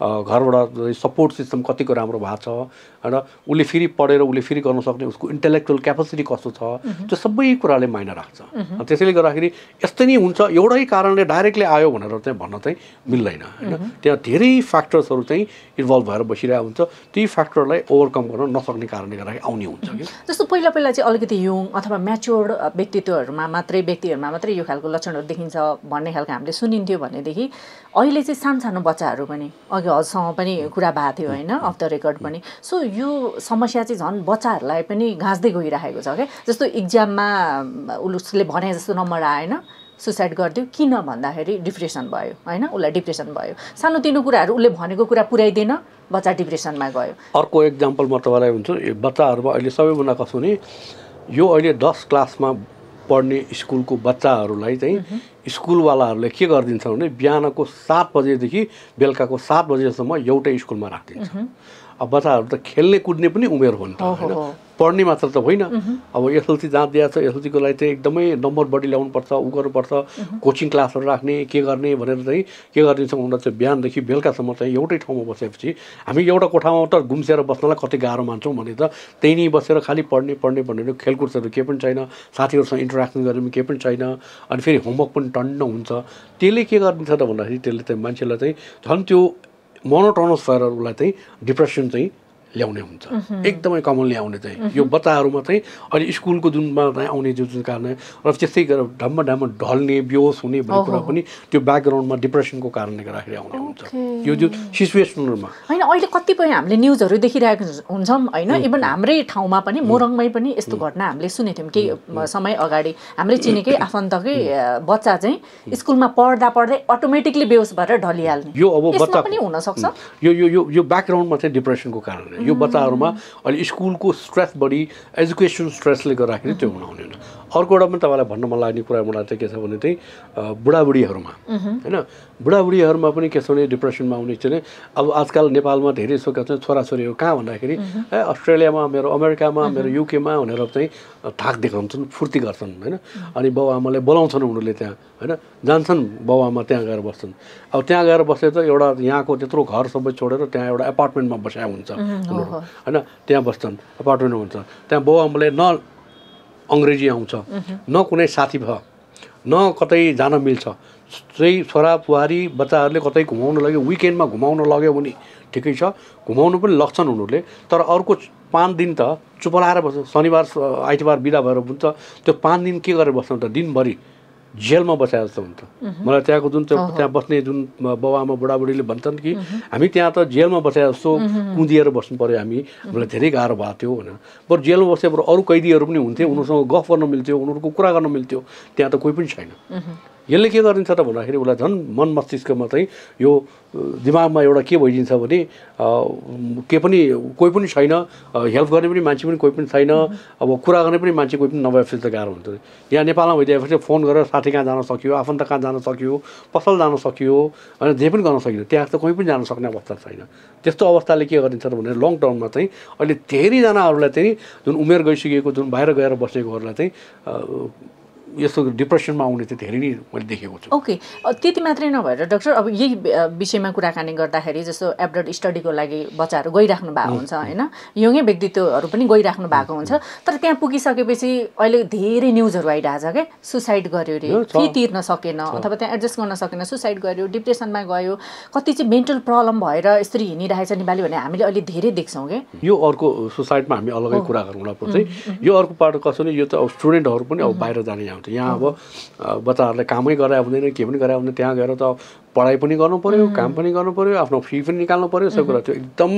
घरबाट सपोर्ट सिस्टम कतिको राम्रो भएको छ होइन, उसले फेरि पढेर उसले फेरि गर्न सक्ने उसको इन्टेलेक्चुअल क्यापासिटी कस्तो छ, त्यो सबै कुराले मायना राख्छ। त्यसैले गर्दाखेरि यस्तै नै हुन्छ, एउटै कारणले डाइरेक्टली आयो भनेर चाहिँ भन्न चाहिँ मिल्दैन होइन। त्यहाँ धेरै फ्याक्टर्सहरू चाहिँ इन्भल्भ भएर बसिरहेको हुन्छ, ती फ्याक्टरलाई ओभरकम गर्न नसक्ने कारणले गर्दाखेरि आउने हुन्छ कि। जस्तो पहिला पहिला चाहिँ अलिकति यङ अथवा म्याच्योर्ड व्यक्तित्वहरूमा मात्रै व्यक्तिहरूमा मात्रै यो खालको लक्षणहरू देखिन्छ भन्ने खालको हामीले सुनिन्थ्यो भनेदेखि अहिले चाहिँ सानसानो बच्चाहरू पनि अघि हजुरसँग पनि कुरा भएको थियो होइन अफ द रेकर्ड पनि। सो यो समस्या चाहिँ झन् बच्चाहरूलाई पनि गाँच्दै गइरहेको छ क्या। जस्तो इक्जाममा उसले भने जस्तो नम्बर आएन, सुसाइड गरिदियो, किन भन्दाखेरि डिप्रेसन भयो होइन, उसलाई डिप्रेसन भयो। सानोतिनो कुराहरू उसले भनेको कुरा पुर्याइदिएन, बच्चा डिप्रेसनमा गयो। अर्को एक्जाम्पल म तपाईँलाई हुन्छ, बच्चाहरूमा अहिले सबैभन्दा कसो नि यो अहिले दस क्लासमा पढ्ने स्कुलको बच्चाहरूलाई चाहिँ स्कुलवालाहरूले के गरिदिन्छ भने बिहानको सात बजेदेखि बेलुकाको सात बजेसम्म एउटै स्कुलमा राखिदिन्छ। अब बच्चाहरू त खेल्ने कुद्ने पनि उमेर हो नि त होइन, पढ्ने मात्र त होइन। अब एसएलसी जाँच दिएको छ, एसएलसीको लागि चाहिँ एकदमै नम्बर बढी ल्याउनुपर्छ, उ गर्नुपर्छ, कोचिङ क्लासहरू राख्ने के गर्ने भनेर चाहिँ के गरिदिन्छ भन्दा चाहिँ बिहानदेखि बेलुकासम्म चाहिँ एउटै ठाउँमा बसेपछि हामी एउटा कोठामा त गुम्सेर बस्नलाई कति गाह्रो मान्छौँ भने त त्यही नै बसेर खालि पढ्ने पढ्ने भनेर खेलकुदहरू केही पनि छैन, साथीहरूसँग इन्टरेक्सन गर्ने पनि केही पनि छैन, अनि फेरि होमवर्क पनि टन्न हुन्छ। त्यसले के गरिदिन्छ त भन्दाखेरि त्यसले चाहिँ मान्छेलाई चाहिँ झन् त्यो मोनोटोनस भएर उसलाई चाहिँ डिप्रेसन चाहिँ ल्याउने हुन्छ, एकदमै कमनली आउने चाहिँ यो बच्चाहरूमा चाहिँ अहिले स्कुलको जुनमा चाहिँ आउने जुन जुन कारण र त्यस्तै गरेर ढम्म ढम्म ढल्ने बेहोस हुने भन्ने कुरा पनि त्यो ब्याकग्राउन्डमा डिप्रेसनको कारणले गर्दाखेरि आउने हुन्छ यो जुन सिचुएसनहरूमा होइन। अहिले कतिपय हामीले न्युजहरू देखिरहेको हुन्छौँ होइन, इभन हाम्रै ठाउँमा पनि मोरङमै पनि यस्तो घटना हामीले सुनेको थियौँ केही समय अगाडि। हामीले चिनेकै आफन्तकै बच्चा चाहिँ स्कुलमा पढ्दा पढ्दै अटोमेटिकली बेहोस भएर ढलिहाल्ने, यो अब बच्चा पनि हुनसक्छ। यो यो यो ब्याकग्राउन्डमा चाहिँ डिप्रेसनको कारण यो बच्चाहरूमा अहिले स्कुलको स्ट्रेस बढी एजुकेसन स्ट्रेसले गर्दाखेरि त्यो हुनाउने होइन अर्को एउटा पनि तपाईँलाई भन्न मन लाग्ने कुरा एउटा चाहिँ के छ भने चाहिँ बुढाबुढीहरूमा होइन बुढाबुढीहरूमा पनि के छ भने डिप्रेसनमा आउने चाहिँ अब आजकल नेपालमा धेरै सो के छोराछोरीहरू कहाँ भन्दाखेरि ए अस्ट्रेलियामा मेरो अमेरिकामा मेरो युकेमा भनेर चाहिँ थाक देखाउँछन् फुर्ती गर्छन् होइन अनि बाउ आमाले बोलाउँछन् उनीहरूले त्यहाँ होइन जान्छन् बाउ आमा त्यहाँ गएर बस्छन् अब त्यहाँ गएर बसेर त एउटा यहाँको त्यत्रो घर सबै छोडेर त्यहाँ एउटा एपार्टमेन्टमा बस्या हुन्छ उनीहरू होइन त्यहाँ बस्छन् एपार्टमेन्टमा हुन्छ त्यहाँ बाउ आमाले न अङ्ग्रेजी आउँछ न कुनै साथी भयो न कतै जान मिल्छ चाहिँ छोरा बुहारी बच्चाहरूले कतै घुमाउन लग्यो विकेन्डमा घुमाउन लग्यो भने ठिकै छ घुमाउनु पनि लग्छन् उनीहरूले तर अर्को पाँच दिन त चुप लाएर बस्छ शनिबार आइतबार बिदा भएर हुन्छ त्यो पाँच दिन के गरेर बस्नु त दिनभरि जेलमा बसाए जस्तो हुन्छ मलाई त्यहाँको जुन त्यहाँ बस्ने जुन बाउ आमा बुढाबुढीले भन्छन् कि हामी त्यहाँ त जेलमा बसाए जस्तो कुदिएर बस्नु पऱ्यो हामी हामीलाई धेरै गाह्रो भएको थियो भनेर बरु जेलमा बसे बरु अरू कैदीहरू पनि हुन्थे उनीहरूसँग गफ गर्न मिल्थ्यो उनीहरूको कुरा गर्न मिल्थ्यो त्यहाँ त कोही पनि छैन यसले के गरिन्छ त भन्दाखेरि उसलाई झन् मन मस्तिष्कमा चाहिँ यो दिमागमा एउटा के भइदिन्छ भने के पनि कोही पनि छैन हेल्प गर्ने पनि मान्छे पनि कोही पनि छैन अब कुरा गर्ने पनि मान्छे कोही पनि नभएपछि त गाह्रो हुन्छ यहाँ नेपालमा भइदिएपछि फोन गरेर साथी कहाँ जान सक्यो आफन्त कहाँ जान सक्यो पसल जान सक्यो होइन जे पनि गर्न सकियो त्यहाँ त कोही पनि जान सक्ने अवस्था छैन त्यस्तो अवस्थाले के गरिन्छ भने लङ टर्ममा चाहिँ अहिले धेरैजनाहरूलाई चाहिँ जुन उमेर गइसकेको जुन बाहिर गएर बसेकोहरूलाई चाहिँ यस्तो डिप्रेसनमा आउने चाहिँ धेरै नै मैले देखेको छु ओके त्यति मात्रै नभएर डाक्टर अब यही विषयमा कुराकानी गर्दाखेरि जस्तो एब्रोड स्टडीको लागि बच्चाहरू गइराख्नु भएको हुन्छ होइन यङै व्यक्तित्वहरू पनि गइराख्नु भएको हुन्छ तर त्यहाँ पुगिसकेपछि अहिले धेरै न्युजहरू आइरहेछ क्या सुसाइड गर्यो रे फी तिर्न सकेन अथवा त्यहाँ एडजस्ट गर्न सकेन सुसाइड गर्यो डिप्रेसनमा गयो कति चाहिँ मेन्टल प्रब्लम भएर यसरी हिँडिरहेछ नेपाली भने हामीले अहिले धेरै देख्छौँ क्या यो अर्को सुसाइडमा हामी अलग्गै कुरा गरौँला चाहिँ यो अर्को पार्ट कसो नि यो त अब स्टुडेन्टहरू पनि अब बाहिर जाने आउँछ यहाँ अब बच्चाहरूलाई कामै गराए हुँदैन के पनि गराए हुँदैन त्यहाँ गएर त पढाइ पनि गर्नु पऱ्यो काम पनि गर्नु पऱ्यो आफ्नो फी पनि निकाल्नु पऱ्यो सबै कुरा त्यो एकदम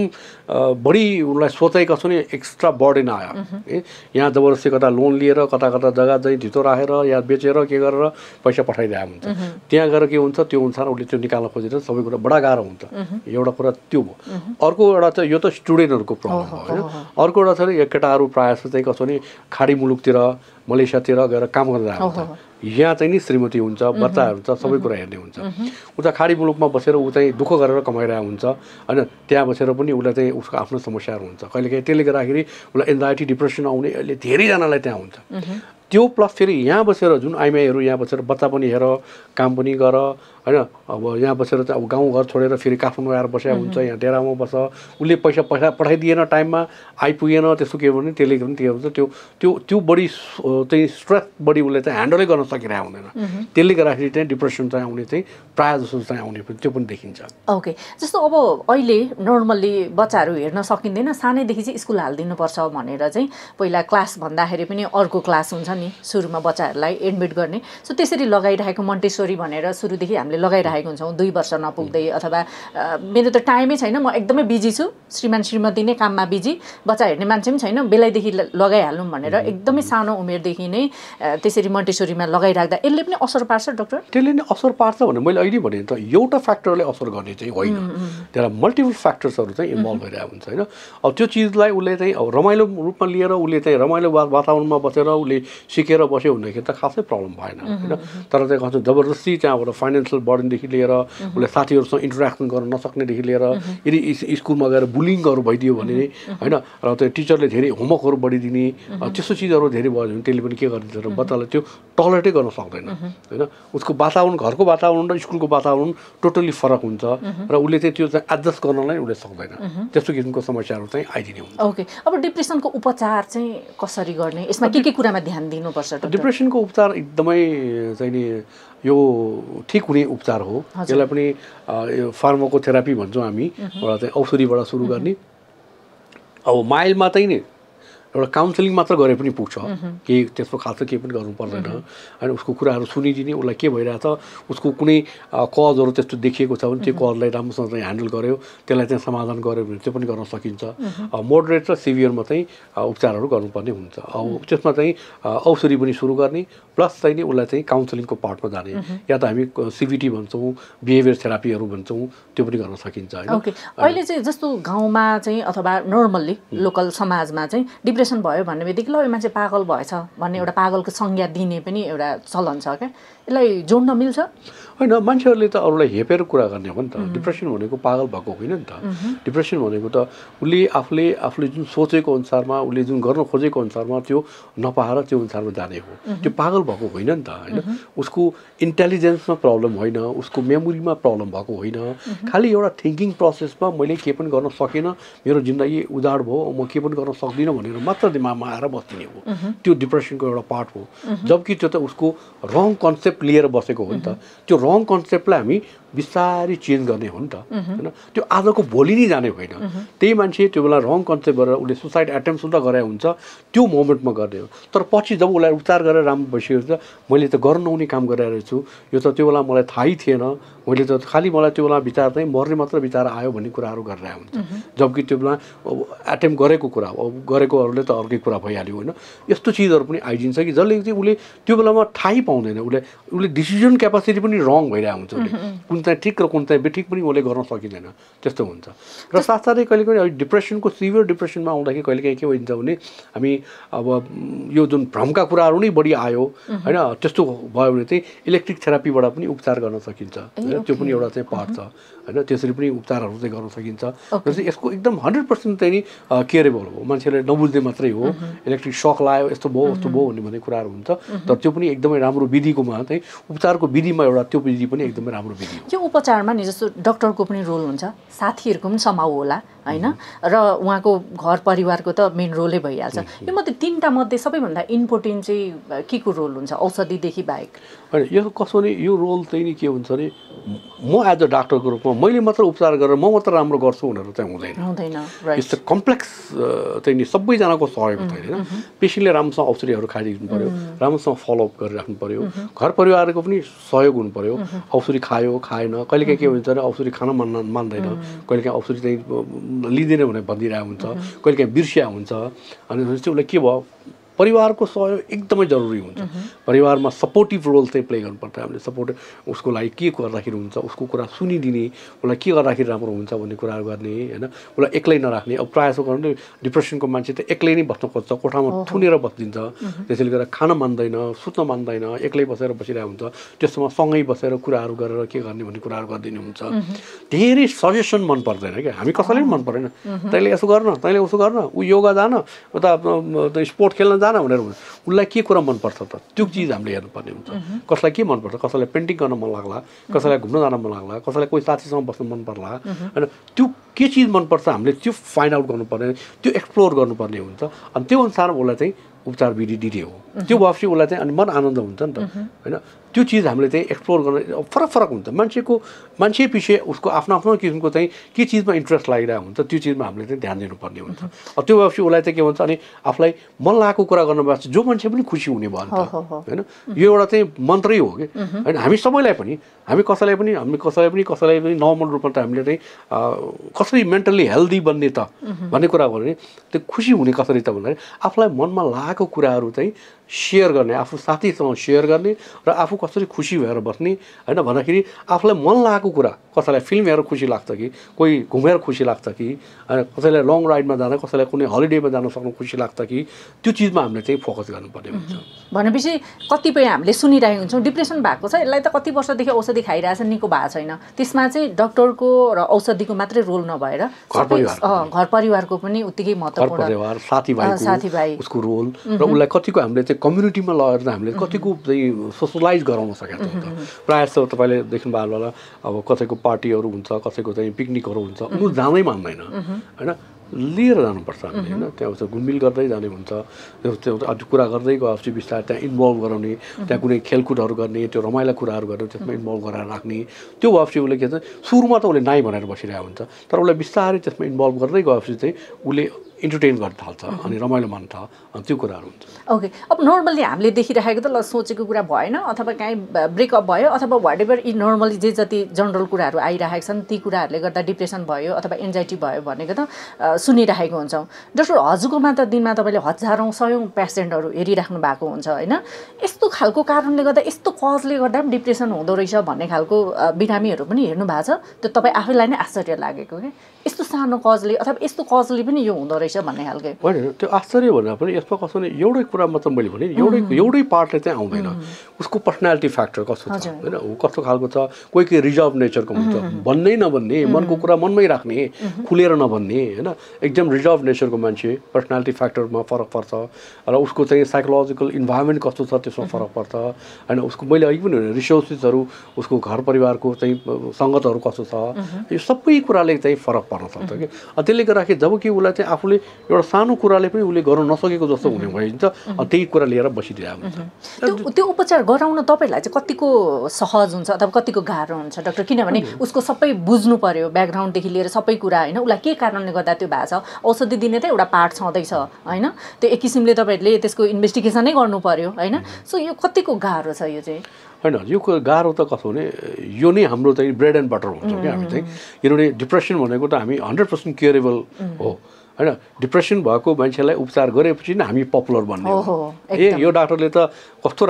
बढी उनलाई सोचाइ कसो नि एक्स्ट्रा बर्डन आयो है यहाँ जबरजस्ती कता लोन लिएर कता कता जग्गा चाहिँ धितो राखेर या बेचेर के गरेर पैसा पठाइदिएको हुन्छ त्यहाँ गएर के हुन्छ त्यो अनुसार उसले त्यो निकाल्न खोजेर सबै कुरा बडा गाह्रो हुन्छ एउटा कुरा त्यो भयो अर्को एउटा चाहिँ यो त स्टुडेन्टहरूको प्रब्लम हो होइन अर्को एउटा छ केटाहरू प्रायः जस्तो चाहिँ कसो नि खाडी मुलुकतिर मलेसियातिर गएर काम गरेर आउँछ यहाँ चाहिँ नि श्रीमती हुन्छ बच्चाहरू हुन्छ सबै कुरा हेर्ने हुन्छ उता खाडी मुलुकमा बसेर ऊ चाहिँ दुःख गरेर कमाइरहेको हुन्छ होइन त्यहाँ बसेर पनि उसलाई चाहिँ उसको आफ्नो समस्याहरू हुन्छ कहिलेकाहीँ त्यसले गर्दाखेरि उसलाई एन्जाइटी डिप्रेसन आउने अहिले धेरैजनालाई त्यहाँ हुन्छ त्यो प्लस फेरि यहाँ बसेर जुन आइमाईहरू यहाँ बसेर बच्चा पनि हेर काम पनि गर होइन अब यहाँ बसेर चाहिँ अब गाउँघर छोडेर फेरि काठमाडौँ आएर बसेको हुन्छ यहाँ डेरामा बस उसले पैसा पैसा पठाइदिएन टाइममा आइपुगेन त्यस्तो के भने त्यसले पनि के हुन्छ त्यो त्यो त्यो बढी चाहिँ स्ट्रेस बढी उसले चाहिँ ह्यान्डलै गर्न सकिरहेको हुँदैन त्यसले गर्दाखेरि चाहिँ डिप्रेसन चाहिँ आउने चाहिँ प्रायः जस्तो चाहिँ आउने पनि त्यो पनि देखिन्छ ओके जस्तो अब अहिले नर्मल्ली बच्चाहरू हेर्न सकिँदैन सानैदेखि चाहिँ स्कुल हालिदिनुपर्छ भनेर चाहिँ पहिला क्लास भन्दाखेरि पनि अर्को क्लास हुन्छ नि सुरुमा बच्चाहरूलाई एडमिट गर्ने सो त्यसरी लगाइरहेको मन्टेसोरी भनेर सुरुदेखि हामीले लगाइरहेको हुन्छौँ दुई वर्ष नपुग्दै अथवा मेरो त टाइमै छैन म एकदमै बिजी छु श्रीमान श्रीमती नै काममा बिजी बच्चा हेर्ने मान्छे पनि छैन बेलैदेखि लगाइहालौँ भनेर एकदमै सानो उमेरदेखि नै त्यसरी मन्टेसोरीमा लगाइराख्दा यसले पनि असर पार्छ डाक्टर त्यसले नै असर पार्छ भने मैले अहिले भने त एउटा फ्याक्टरले असर गर्ने चाहिँ होइन त्यसलाई मल्टिपल फ्याक्टर्सहरू चाहिँ इन्भल्भ भइरहेको हुन्छ होइन अब त्यो चिजलाई उसले चाहिँ अब रमाइलो रूपमा लिएर उसले चाहिँ रमाइलो वातावरणमा बसेर उसले सिकेर बस्यो भनेदेखि त खासै प्रब्लम भएन होइन तर चाहिँ कस्तो जबरजस्ती त्यहाँबाट फाइनेन्सियल बर्डनदेखि लिएर उसले साथीहरूसँग इन्टरेक्सन गर्न नसक्नेदेखि लिएर यदि स्कुलमा गएर बुलिङहरू भइदियो भने होइन र त्यो टिचरले धेरै होमवर्कहरू बढिदिने त्यस्तो चिजहरू धेरै भयो भने त्यसले पनि के गरिदिन्छ र बच्चालाई त्यो टलरेटै गर्न सक्दैन होइन उसको वातावरण घरको वातावरण र स्कुलको वातावरण टोटल्ली फरक हुन्छ र उसले चाहिँ त्यो चाहिँ एडजस्ट गर्नलाई उसले सक्दैन त्यस्तो किसिमको समस्याहरू चाहिँ आइदिने हुन्छ ओके अब डिप्रेसनको उपचार चाहिँ कसरी गर्ने यसमा के के कुरामा ध्यान दिनुपर्छ डिप्रेसनको उपचार एकदमै चाहिँ नि यो ठिक हुने उपचार हो यसलाई पनि फार्माकोथेरापी भन्छौँ हामी एउटा चाहिँ औषधिबाट सुरु गर्ने अब माइल्डमा चाहिँ नि एउटा काउन्सिलिङ मात्र गरे पनि पुग्छ, केही त्यस्तो खालको केही पनि गर्नु पर्दैन। होइन उसको कुराहरू सुनिदिने, उसलाई के भइरहेछ, उसको कुनै कजहरू त्यस्तो देखिएको छ भने त्यो कजलाई राम्रोसँग चाहिँ ह्यान्डल गर्यो, त्यसलाई चाहिँ समाधान गर्यो भने त्यो पनि गर्न सकिन्छ। मोडरेट र सिभियरमा चाहिँ उपचारहरू गर्नुपर्ने हुन्छ। अब त्यसमा चाहिँ औषधि पनि सुरु गर्ने प्लस चाहिँ नि उसलाई चाहिँ काउन्सिलिङको पार्टमा जाने, या त हामी सिबिटी भन्छौँ, बिहेभियर थेरापीहरू भन्छौँ, त्यो पनि गर्न सकिन्छ। होइन ओके, अहिले चाहिँ जस्तो गाउँमा चाहिँ अथवा नर्मल्ली लोकल समाजमा चाहिँ डिप्रेसन भयो भन्ने बित्तिकै ल यो मान्छे पागल भएछ भन्ने एउटा पागलको संज्ञा दिने पनि एउटा चलन छ क्या, यसलाई जोड्न मिल्छ? होइन, मान्छेहरूले त अरूलाई हेपेर कुरा गर्ने हो नि त। डिप्रेसन भनेको पागल भएको होइन नि त। डिप्रेसन भनेको त उसले आफूले आफूले जुन सोचेको अनुसारमा, उसले जुन गर्न खोजेको अनुसारमा त्यो नपाएर त्यो अनुसारमा जाने हो, त्यो पागल भएको होइन नि त। होइन, उसको इन्टेलिजेन्समा प्रब्लम होइन, उसको मेमोरीमा प्रब्लम भएको होइन, खालि एउटा थिङ्किङ प्रोसेसमा मैले के पनि गर्न सकिनँ, मेरो जिन्दगी उजाड भयो, म के पनि गर्न सक्दिनँ भनेर मात्र दिमागमा आएर बस्दिने हो, त्यो डिप्रेसनको एउटा पार्ट हो। जबकि त्यो त उसको रङ कन्सेप्ट लिएर बसेको हो नि त। त्यो रङ कन्सेप्टलाई हामी बिस्तारै चेन्ज गर्ने हो नि त। होइन, त्यो आजको भोलि नै जाने होइन। त्यही मान्छे त्यो बेला रङ कन्सेप्ट गरेर उसले सुसाइड एटेम्प सुद्धा गरे हुन्छ, त्यो मोमेन्टमा गर्ने हो। तर पछि जब उसलाई उपचार गरेर राम्रो भइसकेको छ, मैले त गर्न नहुने काम गरिरहेको छु, यो त त्यो बेला मलाई थाहै थिएन, मैले त खालि मलाई त्यो बेला विचार चाहिँ मर्ने मात्र विचार आयो भन्ने कुराहरू गरिरहेको हुन्छ। जबकि त्यो बेला एटेम्प गरेको कुरा अब गरेकोहरूले त अर्कै कुरा भइहाल्यो। होइन, यस्तो चिजहरू पनि आइदिन्छ कि जसले चाहिँ उसले त्यो बेलामा थाहै पाउँदैन, उसले उसले डिसिजन क्यापासिटी पनि रङ भइरहेको हुन्छ। उसले कुन चाहिँ ठिक र कुन चाहिँ बेठिक पनि उसले गर्न सकिँदैन, त्यस्तो हुन्छ। र साथसाथै कहिले कहिले डिप्रेसनको सिभियर डिप्रेसनमा आउँदाखेरि कहिले काहीँ के हुन्छ भने हामी अब यो जुन भ्रमका कुराहरू नै बढी आयो, होइन, त्यस्तो भयो भने चाहिँ इलेक्ट्रिक थेरापीबाट पनि उपचार गर्न सकिन्छ। होइन, त्यो पनि एउटा चाहिँ पार्ट छ। होइन, त्यसरी पनि उपचारहरू चाहिँ गर्न सकिन्छ। र चाहिँ यसको एकदम हन्ड्रेड पर्सेन्ट चाहिँ नि केयरेबल हो, मान्छेले नबुझ्ने मात्रै हो। इलेक्ट्रिक सक लायो, यस्तो भयो यस्तो भयो भन्ने भन्ने कुराहरू हुन्छ, तर त्यो पनि एकदमै राम्रो विधिकोमा चाहिँ उपचारको विधिमा एउटा त्यो विधि पनि एकदमै राम्रो विधि हो। यो उपचारमा नि जस्तो डक्टरको पनि रोल हुन्छ, साथीहरूको पनि समाउ होला होइन, र उहाँको घर परिवारको त मेन रोलै भइहाल्छ। यो मध्ये तिनवटा मध्ये सबैभन्दा इम्पोर्टेन्ट चाहिँ के को रोल हुन्छ औषधिदेखि बाहेक? होइन, यो कसो नि यो रोल चाहिँ नि के हुन्छ भने म एज अ डाक्टरको रूपमा मैले मात्र उपचार गरेर म मात्र राम्रो गर्छु भनेर चाहिँ हुँदैन हुँदैन यस्तो कम्प्लेक्स चाहिँ नि सबैजनाको सहयोग हुन्छ होइन। पेसेन्टले राम्रोसँग औषधिहरू खाइदिनु पऱ्यो, राम्रोसँग फलोअप गरिराख्नु पऱ्यो, घर परिवारको पनि सहयोग हुनु पऱ्यो। औषधि खायो खाएन, कहिलेकाहीँ के हुन्छ भने औषधि खान मान मान्दैन, कहिलेकाहीँ औषधि चाहिँ लिँदैन भनेर भनिदिरहेको हुन्छ, कहिलेकाहीँ बिर्सिया हुन्छ। अनि चाहिँ उसलाई के भयो, परिवारको सहयोग एकदमै जरुरी हुन्छ। परिवारमा सपोर्टिभ रोल चाहिँ प्ले गर्नुपर्छ। हामीले सपोर्ट उसको लागि के गर्दाखेरि हुन्छ, उसको कुरा सुनिदिने, उसलाई के गर्दाखेरि राम्रो हुन्छ भन्ने कुराहरू गर्ने होइन। उसलाई एक्लै नराख्ने। अब प्रायः जसो गर्नु डिप्रेसनको मान्छे त एक्लै नै बस्न खोज्छ, कोठामा थुनेर बसिदिन्छ, त्यसैले गर्दा खान मान्दैन, सुत्न मान्दैन, एक्लै बसेर बसिरहेको हुन्छ। त्यसमा सँगै बसेर कुराहरू गरेर के गर्ने भन्ने कुराहरू गरिदिनु हुन्छ। धेरै सजेसन मन पर्दैन क्या, हामी कसैले पनि मन परेन। तैँले यसो गर्न, तैँले उसो गर्न, ऊ योगा जान, उता स्पोर्ट खेल्न जान भनेर उसलाई के कुरा मनपर्छ त त्यो चिज हामीले हेर्नुपर्ने हुन्छ। कसलाई के मनपर्छ, कसैलाई पेन्टिङ गर्न मन लाग्ला, कसैलाई घुम्न जान मन लाग्ला, कसैलाई कोही साथीसँग बस्न मन पर्ला होइन। त्यो के चिज मनपर्छ हामीले त्यो फाइन्ड आउट गर्नुपर्ने, त्यो एक्सप्लोर गर्नुपर्ने हुन्छ। अनि त्यो अनुसार उसलाई चाहिँ उपचार विधि दिने हो। त्यो भएपछि उसलाई चाहिँ अनि मन आनन्द हुन्छ नि त होइन। त्यो चिज हामीले चाहिँ एक्सप्लोर गर्न फरक फरक हुन्छ। मान्छेको मान्छे पछि उसको आफ्नो आफ्नो किसिमको चाहिँ के चिजमा इन्ट्रेस्ट लागिरहेको हुन्छ, त्यो चिजमा हामीले चाहिँ ध्यान दिनुपर्ने हुन्छ। अब त्यो भएपछि उसलाई चाहिँ के भन्छ अनि आफूलाई मन लागेको कुरा गर्नुपर्छ, जो मान्छे पनि खुसी हुने भयो नि त होइन। यो एउटा चाहिँ मन्त्रै हो कि होइन। हामी सबैलाई पनि हामी कसैलाई पनि हामी कसैलाई पनि कसैलाई पनि नर्मल रूपमा त हामीले चाहिँ कसरी मेन्टल्ली हेल्दी बन्ने त भन्ने कुरा भयो भने त्यो खुसी हुने कसरी त भन्दाखेरि आफूलाई मनमा लागेको कुराहरू चाहिँ सेयर गर्ने, आफू साथीसँग सेयर गर्ने र आफू कसरी खुसी भएर बस्ने होइन। भन्दाखेरि आफूलाई मन लागेको कुरा, कसैलाई फिल्म हेरेर खुसी लाग्छ कि, कोही घुमेर खुसी लाग्छ कि होइन, कसैलाई लङ राइडमा जान, कसैलाई कुनै हलिडेमा जान सक्नु खुसी लाग्छ कि, त्यो चिजमा हामीले चाहिँ फोकस गर्नुपर्ने हुन्छ। भनेपछि कतिपय हामीले सुनिरहेको हुन्छौँ डिप्रेसन भएको छ, यसलाई त कति वर्षदेखि औषधि खाइरहेछ, निको भएको छैन। त्यसमा चाहिँ डक्टरको र औषधिको मात्रै रोल नभएर घर परिवार घर परिवारको पनि उत्तिकै महत्त्वपूर्ण, घर परिवार साथीभाइ साथीभाइ उसको रोल र उसलाई कतिको हामीले चाहिँ कम्युनिटीमा लगेर हामीले कतिको चाहिँ सोसलाइज गराउन सकेको हुन्छ। प्रायः जस्तो तपाईँले देख्नुभयो होला अब कसैको पार्टीहरू हुन्छ, कसैको चाहिँ पिकनिकहरू हुन्छ, उनीहरू जाँदै मान्दैन होइन, लिएर जानुपर्छ हामीले होइन। त्यहाँ उसो घुलमिल गर्दै जाने हुन्छ, त्यो त्यो कुरा गर्दै गएपछि बिस्तारै त्यहाँ इन्भल्भ गराउने, त्यहाँ कुनै खेलकुदहरू गर्ने, त्यो रमाइला कुराहरू गर्ने, त्यसमा इन्भल्भ गराएर राख्ने। त्यो भएपछि उसले के भन्छ, सुरुमा त उसले नाइ भनेर बसिरहेको हुन्छ, तर उसलाई बिस्तारै त्यसमा इन्भल्भ गर्दै गएपछि चाहिँ उसले इन्टरटेन गर्न थाल्छ अनि रमाइलो मान्न थाल्छ अनि त्यो कुराहरू हुन्छ। ओके, अब नर्मल्ली हामीले देखिरहेको त ल सोचेको कुरा भएन अथवा काहीँ ब्रेकअप भयो अथवा वाट एभर यी नर्मली जे जति जनरल कुराहरू आइरहेका छन् ती कुराहरूले गर्दा डिप्रेसन भयो अथवा एन्जाइटी भयो भनेको त सुनिरहेको हुन्छौँ। डाक्टर हजुरकोमा त दिनमा तपाईँले हजारौँ सयौँ पेसेन्टहरू हेरिराख्नु भएको हुन्छ होइन, यस्तो खालको कारणले गर्दा यस्तो कजले गर्दा पनि डिप्रेसन हुँदो रहेछ भन्ने खालको बिरामीहरू पनि हेर्नु भएको छ? त्यो तपाईँ आफैलाई नै आश्चर्य लागेको कि यस्तो सानो कजले अथवा यस्तो कजले पनि यो हुँदो रहेछ भन्ने खालको? होइन, त्यो आश्चर्य भन्दा पनि यसमा कस्तो भने एउटै कुरा मतलब मैले भने एउटै एउटै पार्टले चाहिँ आउँदैन, उसको पर्सनालिटी फ्याक्टर कस्तो छ होइन, ऊ कस्तो खालको छ, कोही कोही रिजर्भ नेचरको हुन्छ, भन्नै नभन्ने, मनको कुरा मनमै राख्ने, खुलेर नभन्ने होइन, एकदम रिजर्भ नेचरको मान्छे, पर्सनालिटी फ्याक्टरमा फरक पर्छ र उसको चाहिँ साइकोलोजिकल इन्भाइरोमेन्ट कस्तो छ त्यसमा फरक पर्छ होइन, उसको मैले अघि पनि भने रिसोर्सेसहरू उसको घर परिवारको चाहिँ सङ्गतहरू कस्तो छ, यो सबै कुराले चाहिँ फरक पर्न सक्छ कि। त्यसले गर्दाखेरि जब कि उसलाई चाहिँ आफूले एउटा सानो कुराले पनि उसले गर्न नसकेको जस्तो हुने भइन्छ, त्यही कुरा लिएर बसिदिरहेको हुन्छ। त्यो त्यो उपचार गराउन तपाईँलाई चाहिँ कतिको सहज हुन्छ अथवा कतिको गाह्रो हुन्छ डाक्टर? किनभने उसको सबै बुझ्नु पर्यो, ब्याकग्राउन्डदेखि लिएर सबै कुरा होइन, उसलाई के कारणले गर्दा त्यो भएको छ, औषधि दिने त एउटा पार्ट छँदैछ होइन, त्यो एक किसिमले तपाईँहरूले त्यसको इन्भेस्टिगेसनै गर्नु पर्यो होइन, सो यो कतिको गाह्रो छ यो चाहिँ? होइन, यो गाह्रो त कस्तो भने यो नै हाम्रो चाहिँ ब्रेड एन्ड बटर हुन्छ क्या हामी चाहिँ, किनभने डिप्रेसन भनेको त हामी हन्ड्रेड पर्सेन्ट क्योरेबल हो होइन। डिप्रेसन भएको मान्छेलाई उपचार गरेपछि नै हामी पपुलर बन्ने हो, ए यो डाक्टरले त कस्तो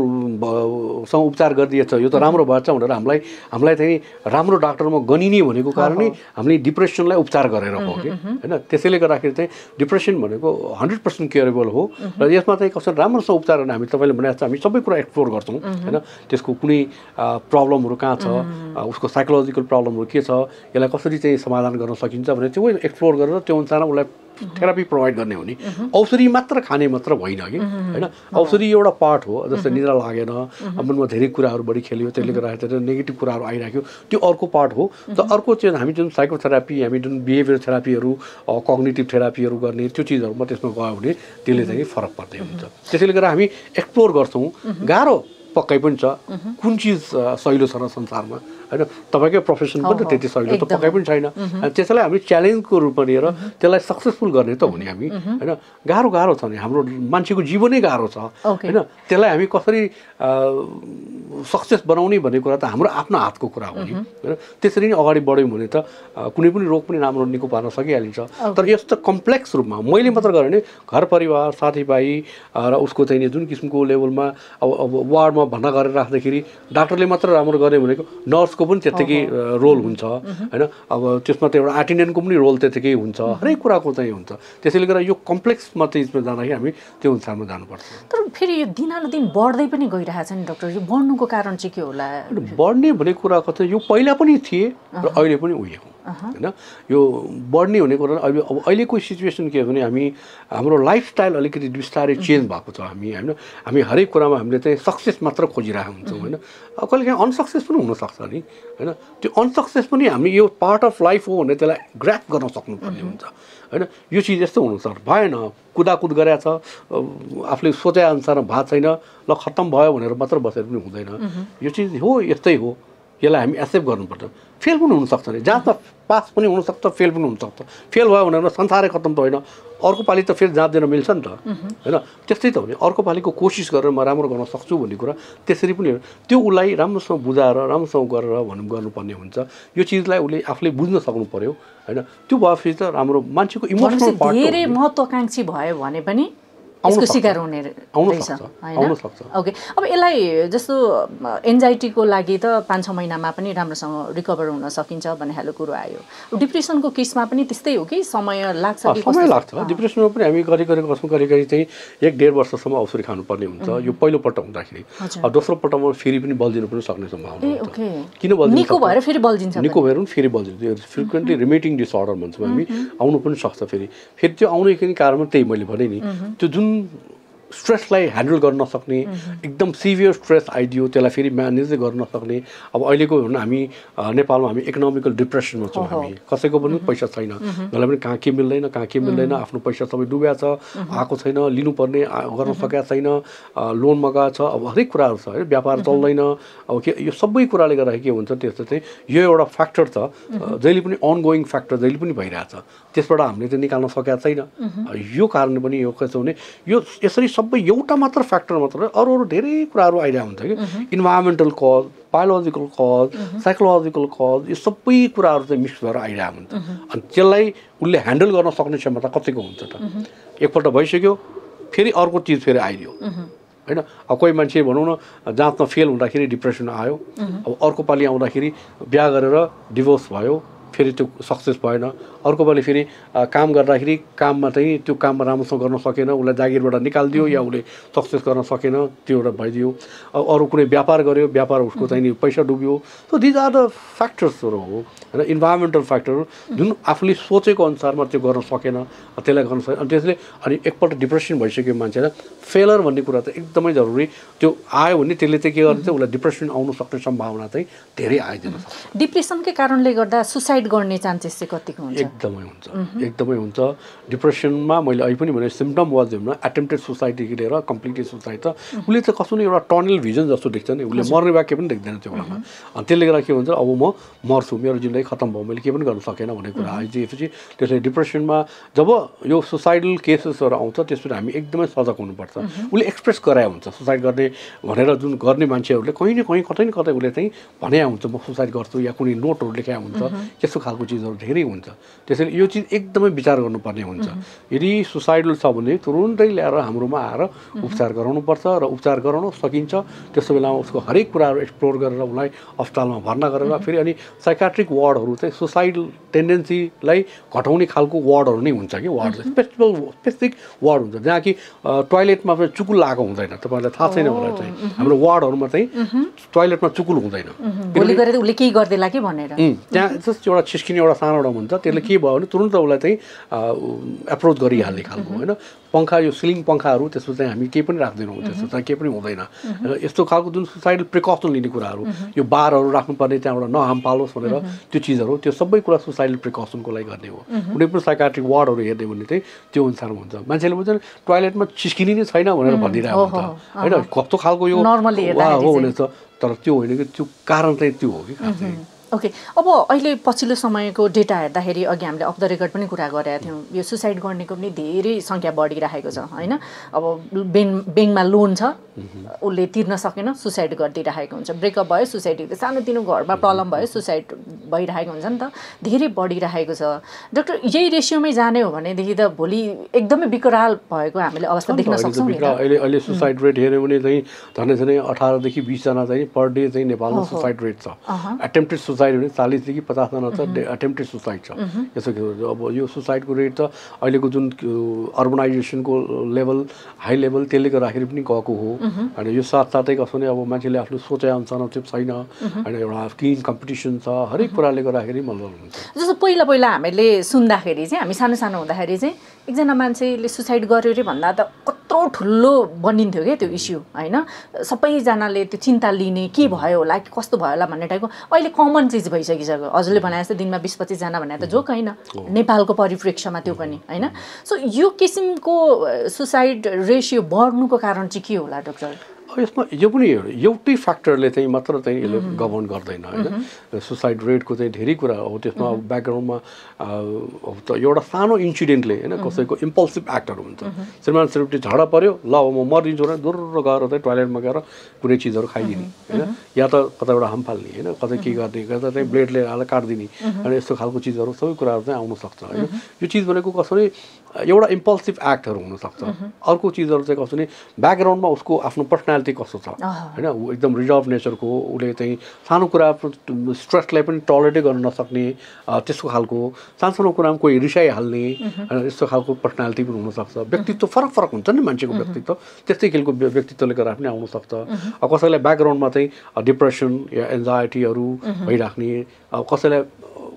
राम्रोसँग उपचार गरिदिएछ, यो त राम्रो भएछ भनेर हामीलाई हामीलाई चाहिँ राम्रो डाक्टरमा गनिने भनेको कारणै हामीले डिप्रेसनलाई उपचार गरेर हो कि होइन। त्यसैले गर्दाखेरि चाहिँ डिप्रेसन भनेको हन्ड्रेड पर्सेन्ट क्योरेबल हो र यसमा चाहिँ कसरी राम्रोसँग उपचार गर्ने हामी तपाईँले भने जस्तो हामी सबै कुरा एक्सप्लोर गर्छौँ होइन, त्यसको कुनै प्रब्लमहरू कहाँ छ, उसको साइकोलोजिकल प्रब्लमहरू के छ, यसलाई कसरी चाहिँ समाधान गर्न सकिन्छ भने त्यो एक्सप्लोर गरेर त्यो अनुसार उसलाई थेरापी प्रोभाइड गर्ने हो नि। औषधि मात्र खाने मात्र होइन कि होइन, औषधि एउटा पार्ट हो, जस्तै निद्रा लागेन, मनमा धेरै कुराहरू बढी खेल्यो, त्यसले गर्दाखेरि नेगेटिभ कुराहरू आइराख्यो, त्यो अर्को पार्ट हो। त अर्को चाहिँ हामी जुन साइकोथेरापी, हामी जुन बिहेभियर थेरापीहरू, कग्निटिभ थेरापीहरू गर्ने त्यो चिजहरूमा त्यसमा गयो भने त्यसले चाहिँ फरक पर्दै हुन्छ। त्यसैले गर्दा हामी एक्सप्लोर गर्छौँ। गाह्रो पक्कै पनि छ, कुन चिज सहिलो छ र संसारमा होइन, तपाईँकै प्रोफेसन पनि त त्यति सहिलो त पक्कै पनि छैन, त्यसैलाई हामी च्यालेन्जको रूपमा लिएर त्यसलाई सक्सेसफुल गर्ने त हो नि हामी होइन। गाह्रो गाह्रो छ नि, हाम्रो मान्छेको जीवनै गाह्रो छ होइन, त्यसलाई हामी कसरी सक्सेस बनाउने भन्ने कुरा त हाम्रो आफ्नो हातको कुरा हो नि होइन। त्यसरी नै अगाडि बढ्यौँ भने त कुनै पनि रोग पनि राम्रो निको पार्न सकिहालिन्छ। तर यस्तो कम्प्लेक्स रूपमा मैले मात्र गरेँ भने घर परिवार, साथीभाइ र उसको चाहिँ जुन किसिमको लेभलमा अब अब वार्डमा भर्ना गरेर राख्दाखेरि डाक्टरले मात्र राम्रो गर्ने भनेको नर्सको पनि त्यत्तिकै रोल हुन्छ होइन, अब त्यसमा त एउटा एटेन्डेन्टको पनि रोल त्यत्तिकै हुन्छ, हरेक कुराको चाहिँ हुन्छ। त्यसैले गर्दा यो कम्प्लेक्समा चाहिँ यसमा जाँदाखेरि हामी त्यो अनुसारमा जानुपर्छ। तर फेरि यो दिनानुदिन बढ्दै पनि गइरहेछ नि डाक्टर, यो बढ्नुको कारण चाहिँ के होला? बढ्ने भन्ने कुराको चाहिँ यो पहिला पनि थिए र अहिले पनि उयो हो होइन, यो बढ्ने हुने कुरा अहिले अब अहिलेको सिचुएसन के हो भने हामी हाम्रो लाइफस्टाइल अलिकति बिस्तारै चेन्ज भएको छ, हामी होइन, हामी हरेक कुरामा हामीले चाहिँ सक्सेस मात्र खोजिरहेको हुन्छौँ होइन, कहिले काहीँ अनसक्सेस पनि हुनसक्छ नि होइन। त्यो अनसक्सेस पनि हामी यो पार्ट अफ लाइफ हो भने त्यसलाई ग्र्याप गर्न सक्नुपर्ने हुन्छ होइन। यो चिज यस्तो हुनुपर्छ, भएन कुदाकुद गरेछ, आफूले सोचेअनुसार भएको छैन, ल खत्तम भयो भनेर मात्र बसेर पनि हुँदैन। यो चिज हो, यस्तै हो, यसलाई हामी एक्सेप्ट गर्नुपर्छ। फेल पनि हुनसक्छ नि, जाँचमा पास पनि हुनसक्छ, फेल पनि हुनसक्छ। फेल भयो भनेर संसारै खत्तम त होइन, अर्को पालि त फेरि जाँच दिन मिल्छ नि त होइन। त्यस्तै त हो नि, अर्को पालिको कोसिस गरेर म राम्रो गर्न सक्छु भन्ने कुरा त्यसरी पनि त्यो उसलाई राम्रोसँग बुझाएर राम्रोसँग गरेर भनौँ गर्नुपर्ने हुन्छ। यो चिजलाई उसले आफूले बुझ्न सक्नु पर्यो होइन। त्यो भएपछि त राम्रो मान्छेको इमोसनल पार्ट धेरै महत्त्वाकांक्षी भयो भने पनि यसको शिकार हुने रहेछ हैन। ओके, अब यसलाई जस्तो एन्जाइटीको लागि त पाँच छ महिनामा पनि राम्रोसँग रिकभर हुन सकिन्छ भन्ने खालको कुरो आयो। डिप्रेसनको केसमा पनि त्यस्तै हो कि समय लाग्छ? समय लाग्छ। डिप्रेसनमा पनि हामी करि करि कसौँ करि करि चाहिँ एक डेढ वर्षसम्म औषधि खानुपर्ने हुन्छ यो पहिलोपल्ट हुँदाखेरि। अब दोस्रो पल्टमा फेरि पनि बल्झिनु पनि सक्ने सम्भावना हुन्छ। किन बल्झिन्छ? निको भएर फेरि बल्झिन्छ। निको भएर पनि फेरि बल्झिन्छ। फ्रिक्वेन्टली रिमिटिङ डिसअर्डर भन्छौँ हामी, आउनु पनि सक्छ फेरि। फेरि त्यो आउने कारणमा त्यही मैले भने नि, त्यो जुन स्ट्रेसलाई ह्यान्डल गर्न नसक्ने, एकदम सिभियर स्ट्रेस आइदियो त्यसलाई फेरि म्यानेजै गर्न नसक्ने। अब अहिलेको हुन हामी नेपालमा हामी इकोनोमिकल डिप्रेसनमा छौँ। हामी कसैको पनि पैसा छैन, जसलाई पनि कहाँ के मिल्दैन कहाँ के मिल्दैन, आफ्नो पैसा सबै डुब्या छ, आएको छैन, लिनुपर्ने गर्न सकेका छैन, लोन मगा छ, अब हरेक कुराहरू छ है, व्यापार चल्दैन। अब के यो सबै कुराले गर्दा के हुन्छ त्यस्तो चाहिँ यो एउटा फ्याक्टर छ जहिले पनि अनगोइङ फ्याक्टर जहिले पनि भइरहेछ, त्यसबाट हामीले चाहिँ निकाल्न सकेका छैन। यो कारणले पनि यो कसो भने यो यसरी सबै एउटा मात्र फ्याक्टर मात्र अरू अरू धेरै कुराहरू आइरहेको हुन्छ कि environmental cause, biological cause, psychological cause, यो सबै कुराहरू चाहिँ मिक्स भएर आइरहेको हुन्छ। अनि त्यसलाई उसले ह्यान्डल गर्न सक्ने क्षमता कतिको हुन्छ त? एकपल्ट भइसक्यो फेरि अर्को चिज फेरि आइदियो होइन। अब कोही मान्छे भनौँ न जाँचमा फेल हुँदाखेरि डिप्रेसन आयो, अब अर्को पालि आउँदाखेरि बिहा गरेर डिभोर्स भयो, फेरि त्यो सक्सेस भएन, अर्को पालि फेरि काम गर्दाखेरि काममा चाहिँ त्यो काममा राम्रोसँग गर्न सकेन, उसलाई जागिरबाट निकालिदियो या उसले सक्सेस गर्न सकेन, त्यो एउटा भइदियो। अब अरू कुनै व्यापार गर्यो, व्यापार उसको चाहिँ पैसा डुब्यो। सो दिज आर द फ्याक्टर्सहरू हो होइन, इन्भाइरोमेन्टल फ्याक्टरहरू जुन आफूले सोचेको अनुसारमा त्यो गर्न सकेन, त्यसलाई गर्न सकेन। अनि त्यसले अनि एकपल्ट डिप्रेसन भइसक्यो मान्छेलाई, फेलर भन्ने कुरा चाहिँ एकदमै जरुरी। त्यो आयो भने त्यसले चाहिँ के गर्छ, उसलाई डिप्रेसन आउनु सक्ने सम्भावना चाहिँ धेरै आइदिन सक्छ। डिप्रेसनकै कारणले गर्दा सुसाइड गर्ने चान्सेस चाहिँ कतिको हुन्छ? एकदमै हुन्छ, एकदमै हुन्छ। डिप्रेसनमा मैले अहिले पनि भने सिम्पटम वाज होइन, एटेम्प्टेड सुसाइडदेखि लिएर कम्प्लिटली सुसाइड छ। उसले चाहिँ कसो एउटा टनल भिजन जस्तो देख्छ नि, उसले मर्ने वाक्य पनि देख्दैन त्यो बेलामा। अनि त्यसले गर्दा के हुन्छ, अब म मर्छु, मेरो जिन्दगी खत्तम भयो, मैले के पनि गर्न सकेन भन्ने कुरा आइदिएपछि त्यसले डिप्रेसनमा जब यो सुसाइडल केसेसहरू आउँछ त्यसपछि हामी एकदमै सजग हुनुपर्छ। उसले एक्सप्रेस गराए हुन्छ सुसाइड गर्ने भनेर, जुन गर्ने मान्छेहरूले कहीँ न कहीँ कतै न कतै उसले चाहिँ भने हुन्छ म सुसाइड गर्छु, या कुनै नोटहरू लेखाए हुन्छ, त्यस्तो खालको चिजहरू धेरै हुन्छ। त्यसैले यो चिज एकदमै विचार गर्नुपर्ने हुन्छ। यदि सुसाइडल छ भने तुरुन्तै ल्याएर हाम्रोमा आएर उपचार गराउनुपर्छ, र उपचार गराउन सकिन्छ त्यस्तो बेलामा उसको हरेक कुराहरू एक्सप्लोर गरेर उसलाई अस्पतालमा भर्ना गरेर फेरि अनि साइकाट्रिक वार्डहरू चाहिँ सुसाइडल टेन्डेन्सीलाई घटाउने खालको वार्डहरू नै हुन्छ कि वार्ड स्पेसिफिक स्पेसिफिक वार्ड हुन्छ जहाँ कि टोयलेटमा पनि चुकुल लागेको हुँदैन। तपाईँलाई थाहा छैन होला चाहिँ हाम्रो वार्डहरूमा चाहिँ टोयलेटमा चुकुल हुँदैन, उसले केही गर्दैला कि भनेर त्यहाँ जस्ट एउटा छिस्किने एउटा सानो एउटा हुन्छ, त्यसले के भयो भने तुरुन्त उसलाई चाहिँ एप्रोच गरिहाल्ने खालको होइन। पङ्खा यो सिलिङ पङ्खाहरू त्यसको चाहिँ हामी केही पनि राख्दैनौँ, त्यस्तो चाहिँ केही पनि हुँदैन। यस्तो खालको जुन सुसाइडल प्रिकसन लिने कुराहरू, यो बारहरू राख्नुपर्ने त्यहाँबाट नहाम पालोस् भनेर त्यो चिजहरू, त्यो सबै कुरा सुसाइडल प्रिकसनको लागि गर्ने हो। कुनै पनि साइकाट्रिक वार्डहरू हेर्ने भने चाहिँ त्यो अनुसारमा हुन्छ। मान्छेले भन्छ टोयलेटमा छिस्किने नै छैन भनेर भनिरहेको हुन्छ होइन, कस्तो खालको यो हो भनेछ, तर त्यो होइन कि त्यो कारण चाहिँ त्यो हो कि खास चाहिँ। ओके, अब अहिले पछिल्लो समयको डेटा हेर्दाखेरि अघि हामीले अफ द रेकर्ड पनि कुरा गरेका थियौँ, यो सुसाइड गर्नेको पनि धेरै सङ्ख्या बढिरहेको छ होइन। अब ब्याङ्क ब्याङ्कमा लोन छ, उसले तिर्न सकेन, सुसाइड गरिदिइरहेको हुन्छ, ब्रेकअप भयो, सुसाइड, सानोतिनो घरमा प्रब्लम भयो, सुसाइड भइरहेको हुन्छ नि त, धेरै बढिरहेको छ। डाक्टर, यही रेसियोमै जाने हो भनेदेखि त भोलि एकदमै विकराल भएको हामीले अवस्था देख्न सक्छौँ नि। अहिले अहिले सुसाइड रेट हेऱ्यो भने चाहिँ झन्डै झन्डै अठारदेखि बिसजना चाहिँ पर डे चाहिँ नेपालमा सुसाइड रेट छ। एटेम्प्टेड सुसाइड भने चालिसदेखि पचासजना छ एटेम्प्टेड सुसाइड छ। यसो अब यो सुसाइडको रेट त अहिलेको जुन अर्बनाइजेसनको लेभल हाई लेभल त्यसले गर्दाखेरि पनि गएको हो। अनि यो साथसाथै कसो भने अब मान्छेले आफ्नो सोचे अनुसार चाहिँ छैन, अनि एउटा क्लिन कम्पिटिसन छ, हरेक कुराले गर्दाखेरि मल्ल हुन्छ। जस्तो पहिला पहिला हामीले सुन्दाखेरि चाहिँ हामी सानो सानो हुँदाखेरि चाहिँ एकजना मान्छेले सुसाइड गर्यो अरे भन्दा त कत्रो ठुलो बनिन्थ्यो क्या त्यो इस्यु होइन, सबैजनाले त्यो चिन्ता लिने, के भयो होला कि कस्तो भयो होला भन्ने टाइपको। अहिले कमन चिज भइसकिसक्यो, हजुरले भने जस्तो दिनमा बिस पच्चिसजना भने त जोक होइन, नेपालको परिप्रेक्ष्यमा त्यो पनि होइन। सो यो किसिमको सुसाइड रेसियो बढ्नुको कारण चाहिँ के होला डाक्टर? यसमा यो पनि एउटै फ्याक्टरले चाहिँ मात्र चाहिँ यसले गभर्न गर्दैन होइन। सुसाइड रेटको चाहिँ धेरै कुरा हो, त्यसमा ब्याकग्राउन्डमा त एउटा सानो इन्सिडेन्टले होइन कसैको इम्पल्सिभ एक्टहरू हुन्छ। श्रीमान श्रीमती झगडा पऱ्यो, ल अब म मरिदिन्छु भने दुर गएर चाहिँ टोयलेटमा गएर कुनै चिजहरू खाइदिने होइन, या त कतैबाट हाम फाल्ने होइन, कतै के गर्ने, कतै चाहिँ ब्लेडले हालेर काटिदिने, अनि यस्तो खालको चिजहरू सबै कुराहरू चाहिँ आउन सक्छ होइन। यो चिज भनेको कसरी एउटा इम्पल्सिभ एक्टहरू हुनसक्छ। अर्को चिजहरू चाहिँ कसो भने ब्याकग्राउन्डमा उसको आफ्नो पर्सनालिटी कस्तो छ होइन, ऊ एकदम रिजर्भ नेचरको, उसले चाहिँ सानो कुरा स्ट्रेसलाई पनि टलरेटै गर्न नसक्ने त्यस्तो खालको, सानो सानो कुरामा कोही रिसाइहाल्ने होइन, यस्तो खालको पर्सनालिटी पनि हुनसक्छ। व्यक्तित्व फरक फरक हुन्छ नि मान्छेको व्यक्तित्व, त्यस्तै खालको व्यक्तित्वले गर्दा पनि आउनसक्छ। कसैलाई ब्याकग्राउन्डमा चाहिँ डिप्रेसन या एन्जाइटीहरू भइराख्ने, कसैलाई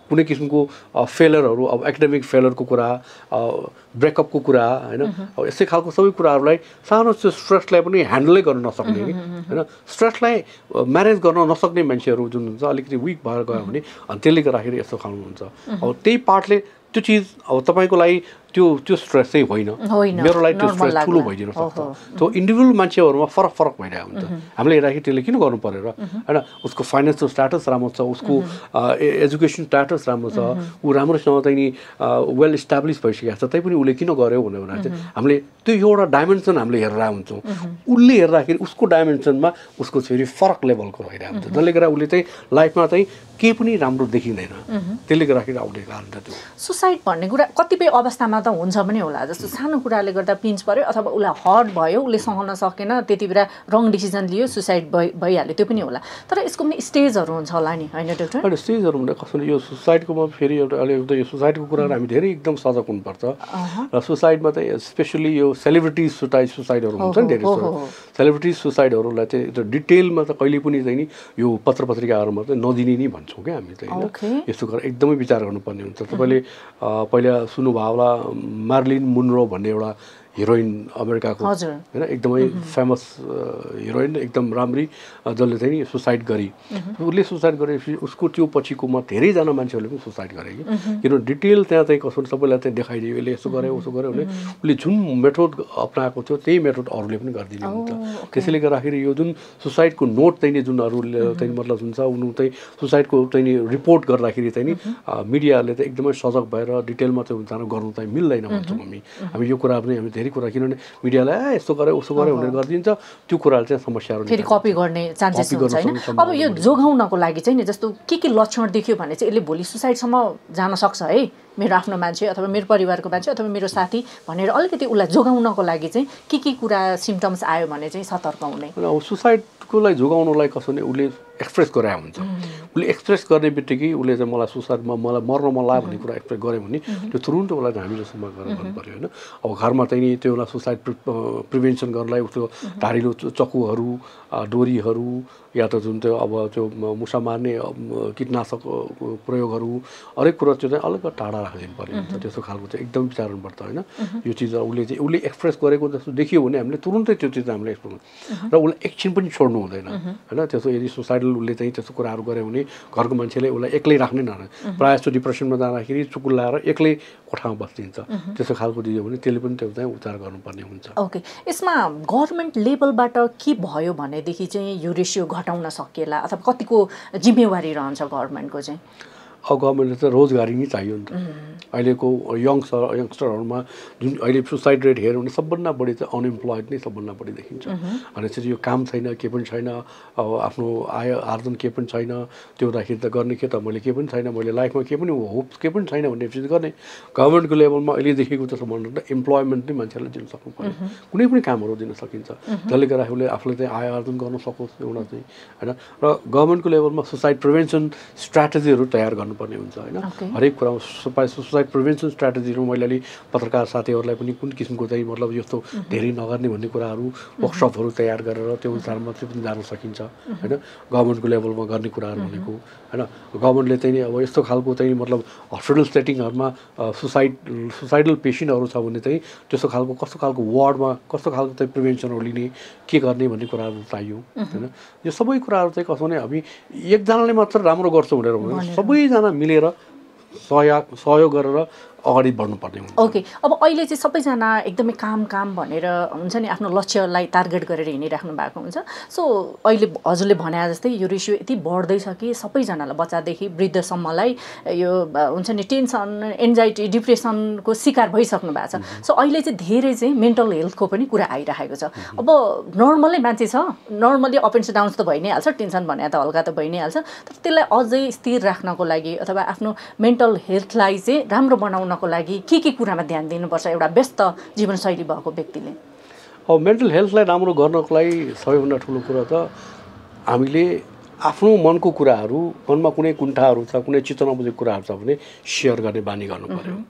कुनै किसिमको फेलरहरू अब एकाडेमिक फेलरको कुरा ब्रेकअपको कुरा होइन अब यस्तै खालको सबै कुराहरूलाई सानो स्ट्रेसलाई पनि ह्यान्डलै गर्न नसक्ने होइन स्ट्रेसलाई म्यानेज गर्न नसक्ने मान्छेहरू जुन हुन्छ अलिकति विक भएर गयो भने अनि त्यसले गर्दाखेरि यस्तो खालको हुन्छ अब त्यही पार्टले त्यो चिज अब तपाईँको लागि त्यो त्यो स्ट्रेस चाहिँ होइन मेरो लागि त्यो स्ट्रेस ठुलो भइदिन सक्छ त्यो इन्डिभिजुअल मान्छेहरूमा फरक फरक भइरहेको हुन्छ हामीले हेर्दाखेरि त्यसले किन गर्नु पऱ्यो र होइन उसको फाइनेन्सियल स्ट्याटस राम्रो छ उसको एजुकेसन स्ट्याटस राम्रो छ ऊ राम्रोसँग चाहिँ नि वेल इस्टाब्लिस भइसकेको छ तैपनि उसले किन गर्यो भनेर भने चाहिँ हामीले त्यो एउटा डाइमेन्सन हामीले हेरेर हुन्छौँ उसले हेर्दाखेरि उसको डाइमेन्सनमा उसको फेरि फरक लेभलको भइरहेको हुन्छ जसले गर्दा उसले चाहिँ लाइफमा चाहिँ केही पनि राम्रो देखिँदैन त्यसले गर्दाखेरि आउने कारण त त्यो सुसाइड भन्ने कुरा कतिपय अवस्थामा त हुन्छ पनि होला जस्तो सानो कुराले गर्दा पिन्च पर्यो अथवा उसलाई हर्ट भयो उसले सहन सकेन त्यति बेला रङ डिसिजन लियो सुसाइड भइ भइहाल्यो त्यो पनि होला तर यसको पनि स्टेजहरू हुन्छ होला नि होइन डाक्टर होइन स्टेजहरू हुँदा कसरी यो सुसाइडकोमा फेरि एउटा अहिले एउटा यो सुसाइडको कुराहरू हामी धेरै एकदम सजग हुनुपर्छ र सुसाइडमा चाहिँ स्पेसली यो सेलिब्रिटिज सुसाइड सुसाइडहरू हुन्छ नि धेरै सेलिब्रिटिज सुसाइडहरूलाई चाहिँ त्यो डिटेलमा त कहिले पनि चाहिँ नि यो पत्र पत्रिकाहरूमा चाहिँ नदिने नै भन्छौँ क्या हामी चाहिँ होइन यस्तो गरेर एकदमै विचार गर्नुपर्ने हुन्छ तपाईँले पहिला सुन्नुभयो होला मार्लिन मुनरो भन्ने एउटा हिरोइन अमेरिकाको होइन एकदमै फेमस हिरोइन एकदम राम्री जसले चाहिँ नि सुसाइड गरी उसले सुसाइड गरेपछि उसको त्यो पछिकोमा धेरैजना मान्छेहरूले पनि सुसाइड गरे कि किनभने डिटेल त्यहाँ चाहिँ कसो सबैलाई चाहिँ देखाइदियो यसले यसो गर्यो उसो गर्यो भने उसले जुन मेथड अप्नाएको थियो त्यही मेथड अरूले पनि गरिदिने हुन्छ त्यसैले गर्दाखेरि यो जुन सुसाइडको नोट चाहिँ नि जुन अरूले चाहिँ मतलब हुन्छ उनीहरू चाहिँ सुसाइडको चाहिँ नि रिपोर्ट गर्दाखेरि चाहिँ नि मिडियाले चाहिँ एकदमै सजग भएर डिटेलमा चाहिँ जान गर्नु चाहिँ मिल्दैन भन्छौँ हामी हामी यो कुरा पनि हामी धेरै कुरा किनभने मिडियालाई यस्तो गरे उसो गरे भनेर गरिदिन्छ त्यो कुराले चाहिँ समस्याहरू फेरि कपी गर्ने चान्सेस हुन्छ होइन अब यो जोगाउनको लागि चाहिँ नि जस्तो के के लक्षण देख्यो भने चाहिँ यसले भोलि सुसाइडसम्म जान सक्छ है मेरो आफ्नो मान्छे अथवा मेरो परिवारको मान्छे अथवा मेरो साथी भनेर अलिकति उसलाई जोगाउनको लागि चाहिँ के के कुरा सिम्टम्स आयो भने चाहिँ सतर्क हुने अब सुसाइडको लागि जोगाउनलाई कसो भने उसले एक्सप्रेस गरे हुन्छ उसले एक्सप्रेस गर्ने बित्तिकै उसले चाहिँ मलाई सुसाइडमा मलाई मर्न मन लाग्यो भन्ने कुरा एक्सप्रेस गऱ्यो भने त्यो तुरुन्त उसलाई चाहिँ हामीले जसोमा गरेर गर्नु पऱ्यो होइन अब घरमा चाहिँ नि त्यो एउटा सुसाइड प्रिभेन्सन गर्नलाई उसको धारिलो चक्कुहरू डोरीहरू या त जुन त्यो अब त्यो मुसा मार्ने कीटनाशक प्रयोगहरू हरेक कुरा त्यो चाहिँ अलग टाढा राखिदिनु पर्ने हुन्छ त्यस्तो खालको चाहिँ एकदम विचार गर्नुपर्छ होइन यो चिज उसले चाहिँ उसले एक्सप्रेस गरेको जस्तो देखियो भने हामीले तुरुन्तै त्यो चिज हामीले एक्सप्रेस र उसलाई एकछिन पनि छोड्नु हुँदैन होइन त्यस्तो यदि सुसाइडल उसले चाहिँ त्यस्तो कुराहरू गर्यो भने घरको मान्छेले उसलाई एक्लै राख्नै नराख्ने प्रायः जस्तो डिप्रेसनमा जाँदाखेरि चुकुल लाएर एक्लै कोठामा बस्दिन्छ त्यस्तो खालको दियो भने त्यसले पनि त्यो चाहिँ उपचार गर्नुपर्ने हुन्छ ओके यसमा गभर्मेन्ट लेभलबाट के भयो भनेदेखि चाहिँ यो रेसियो घटाउन सकिएला अथवा कतिको जिम्मेवारी रहन्छ गभर्मेन्टको चाहिँ अब गभर्मेन्टले चाहिँ रोजगारी नै चाहियो नि त अहिलेको यङ्स्टर यङ्स्टरहरूमा जुन अहिले सुसाइड रेट हेऱ्यो भने सबभन्दा बढी चाहिँ अनइम्प्लोइड नै सबभन्दा बढी देखिन्छ अनि चाहिँ यो काम छैन केही पनि छैन अब आफ्नो आय आर्जन केही पनि छैन त्यो हुँदाखेरि त गर्ने के त मैले केही पनि छैन मैले लाइफमा केही पनि होप्स केही पनि छैन भन्ने चिज गर्ने गभर्मेन्टको लेभलमा अहिले देखेको जस्तो भन्नु त इम्प्लोइमेन्ट नै मान्छेलाई दिन सक्नु पर्यो कुनै पनि कामहरू दिन सकिन्छ जसले गर्दा आफूले आफूले चाहिँ आय आर्जन गर्न सकोस् एउटा चाहिँ होइन र गभर्मेन्टको लेभलमा सुसाइड प्रिभेन्सन स्ट्राटेजीहरू तयार गर्नुपर्ने हुन्छ होइन हरेक कुरामा सुसाइड प्रिभेन्सन स्ट्राटेजीहरू मैले अलि पत्रकार साथीहरूलाई पनि कुन किसिमको चाहिँ मतलब यस्तो धेरै नगर्ने भन्ने कुराहरू वर्कसपहरू तयार गरेर त्यो अनुसार मात्रै पनि जान सकिन्छ होइन गभर्मेन्टको लेभलमा गर्ने कुराहरू भनेको होइन गभर्मेन्टले चाहिँ अब यस्तो खालको चाहिँ मतलब हस्पिटल सेटिङहरूमा सुसाइड सुसाइडल पेसेन्टहरू छ भने चाहिँ त्यस्तो खालको कस्तो खालको वार्डमा कस्तो खालको चाहिँ प्रिभेन्सनहरू लिने के गर्ने भन्ने कुराहरू चाहियो होइन यो सबै कुराहरू चाहिँ कसो भने हामी एकजनाले मात्र राम्रो गर्छ भनेर भने सबैजना मिलेर सहयोग सहयोग गरेर अगाडि बढ्नुपर्ने हुन्छ ओके अब अहिले चाहिँ सबैजना एकदमै काम काम भनेर हुन्छ नि आफ्नो लक्ष्यलाई टार्गेट गरेर हिँडिराख्नु भएको हुन्छ सो अहिले हजुरले भने जस्तै यो रेसियो यति बढ्दैछ कि सबैजनालाई बच्चादेखि वृद्धसम्मलाई यो हुन्छ नि टेन्सन एन्जाइटी डिप्रेसनको शिकार भइसक्नु भएको छ सो अहिले चाहिँ धेरै चाहिँ मेन्टल हेल्थको पनि कुरा आइरहेको छ अब नर्मलै मान्छे छ नर्मली अप एन्ड डाउन्स त भइ नै हाल्छ टेन्सन भने त हल्का त भइ नै हाल्छ तर त्यसलाई अझै स्थिर राख्नको लागि अथवा आफ्नो मेन्टल हेल्थलाई चाहिँ राम्रो बनाउन को लागि के के कुरामा ध्यान दिनुपर्छ एउटा व्यस्त जीवनशैली भएको व्यक्तिले अब मेन्टल हेल्थलाई राम्रो गर्नको लागि सबैभन्दा ठुलो कुरा त हामीले आफ्नो मनको कुराहरू मनमा कुनै कुण्ठाहरू छ कुनै चित्त नबुझेको कुराहरू छ भने सेयर गर्ने बानी गर्नु पर्यो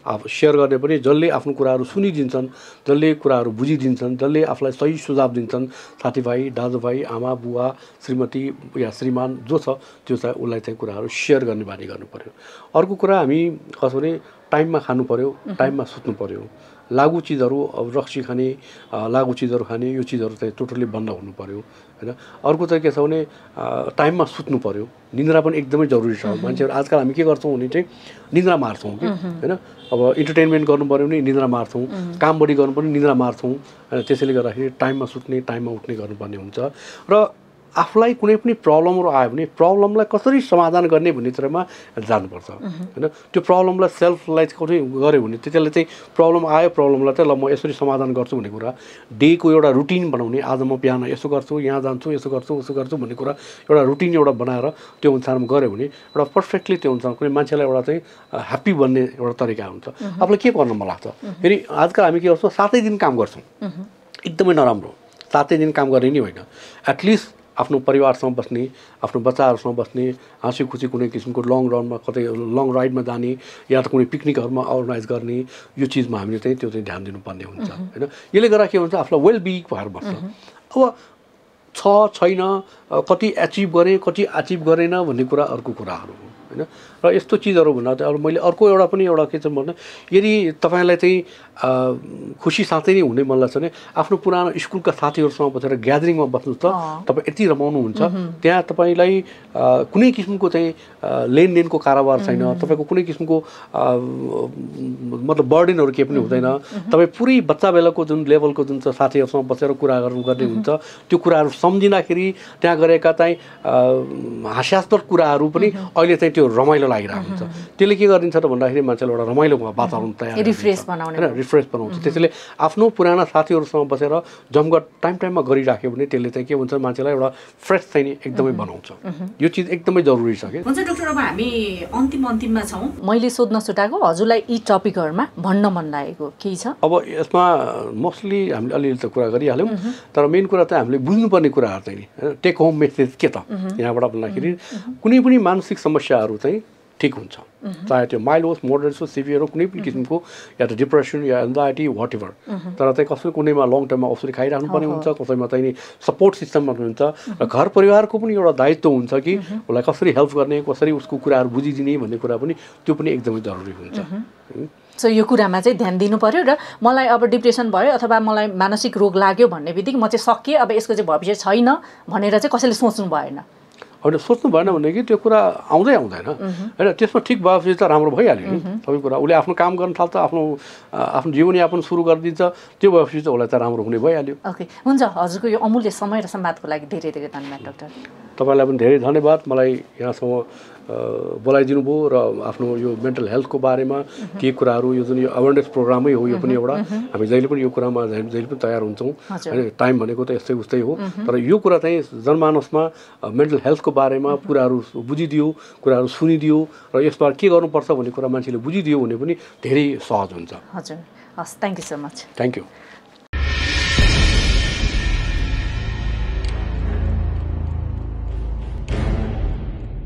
अब सेयर गर्ने पनि जसले आफ्नो कुराहरू सुनिदिन्छन्, जसले कुराहरू बुझिदिन्छन्, जसले आफूलाई सही सुझाव दिन्छन्, साथीभाइ, दाजुभाइ, आमा, बुवा, श्रीमती या श्रीमान जो छ त्यो चाहिँ उसलाई चाहिँ कुराहरू सेयर गर्ने बानी गर्नु पर्यो। अर्को कुरा हामी कसो भने टाइममा खानु पर्यो, टाइममा सुत्नु पर्यो। लागु चिजहरू अब रक्सी खाने, लागु चिजहरू खाने, यो चिजहरू चाहिँ टोटली बन्द हुनु पर्यो हैन। अर्को चाहिँ के छ भने टाइममा सुत्नु पर्यो, निद्रा पनि एकदमै जरुरी छ। मान्छेहरू आजकल हामी के गर्छौँ भने चाहिँ निद्रा मार्छौँ कि हैन। अब इन्टरटेनमेन्ट गर्नु पर्यो भने निद्रा मार्छौँ, काम बढी गर्नु पर्यो निद्रा मार्छौँ हैन। त्यसैले गर्दाखेरि टाइममा सुत्ने, टाइममा उठ्ने गर्नुपर्ने हुन्छ। र आफूलाई कुनै पनि प्रब्लमहरू आयो भने प्रब्लमलाई कसरी समाधान गर्ने भन्नेतिरमा जानुपर्छ हैन। त्यो प्रब्लमलाई सेल्फलाई कसरी गऱ्यो भने त्यसले चाहिँ प्रब्लम आयो, प्रब्लमलाई चाहिँ ल म यसरी समाधान गर्छु भन्ने कुरा, डेको एउटा रुटिन बनाउने, आज म बिहान यसो गर्छु, यहाँ जान्छु, यसो गर्छु, उसो गर्छु भन्ने कुरा एउटा रुटिन एउटा बनाएर त्यो अनुसारमा गऱ्यो भने एउटा पर्फेक्टली त्यो अनुसार कुनै मान्छेलाई एउटा चाहिँ ह्याप्पी बन्ने एउटा तरिका हुन्छ। आफूलाई के गर्न मन लाग्छ, फेरि आजकल हामी के गर्छौँ सातै दिन काम गर्छौँ, एकदमै नराम्रो। सातै दिन काम गर्ने नि होइन, एटलिस्ट आफ्नो परिवारसँग बस्ने, आफ्नो बच्चाहरूसँग बस्ने, हाँसी खुसी कुनै किसिमको लङ रनमा कतै लङ राइडमा जाने या त कुनै पिकनिकहरूमा अर्गनाइज गर्ने, यो चिजमा हामीले चाहिँ त्यो चाहिँ ध्यान दिनुपर्ने हुन्छ हैन। यसले गर्दा के हुन्छ आफूलाई वेल बिङ भएर बस्छ। अब छ छैन, कति एचिभ गरेँ कति एचिभ गरेन भन्ने कुरा अर्को कुराहरू हो हैन। र यस्तो चिजहरू भन्दा चाहिँ अब मैले अर्को एउटा पनि एउटा के छ भन्दा यदि तपाईँलाई चाहिँ खुसी साथै नै हुने मन लाग्छ भने आफ्नो पुरानो स्कुलका साथीहरूसँग बसेर ग्यादरिङमा बस्नु त तपाईँ यति रमाउनुहुन्छ, त्यहाँ तपाईँलाई कुनै किसिमको चाहिँ लेनदेनको कारोबार छैन, तपाईँको कुनै किसिमको मतलब बर्डनहरू केही पनि हुँदैन। तपाईँ पुरै बच्चा बेलाको जुन लेभलको जुन छ साथीहरूसँग बसेर कुरा गर्नु गर्ने हुन्छ, त्यो कुराहरू सम्झिँदाखेरि त्यहाँ गरेका चाहिँ हास्यास्पद कुराहरू पनि अहिले चाहिँ त्यो रमाइलो लागिरहेको हुन्छ। त्यसले के गरिदिन्छ त भन्दाखेरि मान्छेलाई एउटा रमाइलो वातावरण तयार रिफ्रेस बनाउने हैन, रिफ्रेस बनाउँछ। त्यसैले आफ्नो पुराना साथीहरूसँग बसेर जमघट टाइम टाइममा गरिराख्यो भने त्यसले चाहिँ के हुन्छ मान्छेलाई एउटा फ्रेस चाहिँ एकदमै बनाउँछ। यो चिज एकदमै जरुरी छ कि। हुन्छ डाक्टर, अब हामी अन्तिम अन्तिममा छौँ। मैले सोध्न छुटाएको हजुरलाई यी टपिकहरूमा भन्न मन लागेको केही छ? अब यसमा मोस्टली हामीले अलिअलि त कुरा गरिहाल्यौँ, तर मेन कुरा चाहिँ हामीले बुझ्नुपर्ने कुराहरू चाहिँ नि हैन, टेक होम मेसेज के त यहाँबाट भन्दाखेरि कुनै पनि मानसिक समस्याहरू चाहिँ ठिक हुन्छ, चाहे त्यो माइल्ड होस्, मोडरेट होस्, सिभियर हो, कुनै पनि किसिमको या त डिप्रेसन या एन्जाइटी वाट एभर। तर चाहिँ कसै कुनैमा लङ टर्ममा औषधि खाइराख्नु पर्ने हुन्छ, कसैमा चाहिँ सपोर्ट सिस्टममा हुन्छ। र घर परिवारको पनि एउटा दायित्व हुन्छ कि उसलाई कसरी हेल्प गर्ने, कसरी उसको कुराहरू बुझिदिने भन्ने कुरा पनि त्यो पनि एकदमै जरुरी हुन्छ। सो यो कुरामा चाहिँ ध्यान दिनु पर्यो। र मलाई अब डिप्रेसन भयो अथवा मलाई मानसिक रोग लाग्यो भन्ने बित्तिकै म चाहिँ सकिएँ, अब यसको चाहिँ भविष्य छैन भनेर चाहिँ कसैले सोच्नु भएन। होइन, सोच्नु भएन भने कि त्यो कुरा आउँदै आउँदैन होइन। त्यसमा ठिक भएपछि त राम्रो भइहाल्यो नि सबै कुरा। उसले आफ्नो काम गर्न थाल्छ, आफ्नो आफ्नो जीवनयापन सुरु गरिदिन्छ, त्यो भएपछि त उसलाई त राम्रो हुने भइहाल्यो। ओके, हुन्छ। हजुरको यो अमूल्य समय र संवादको लागि धेरै धेरै धन्यवाद डाक्टर। तपाईँलाई पनि धेरै धन्यवाद, मलाई यहाँसम्म बोलाइदिनु भयो र आफ्नो यो मेन्टल हेल्थको बारेमा के कुराहरू, यो जुन यो अवेरनेस प्रोग्रामै हो, यो पनि एउटा हामी जहिले पनि यो कुरामा जहिले पनि तयार हुन्छौँ होइन। टाइम भनेको त यस्तै उस्तै हो, तर यो कुरा चाहिँ जनमानसमा मेन्टल हेल्थको बारेमा कुराहरू बुझिदियो, कुराहरू सुनिदियो र यसबाट के गर्नुपर्छ भन्ने कुरा मान्छेले बुझिदियो भने पनि धेरै सहज हुन्छ। हजुर, हस्, thank you so much. Thank you.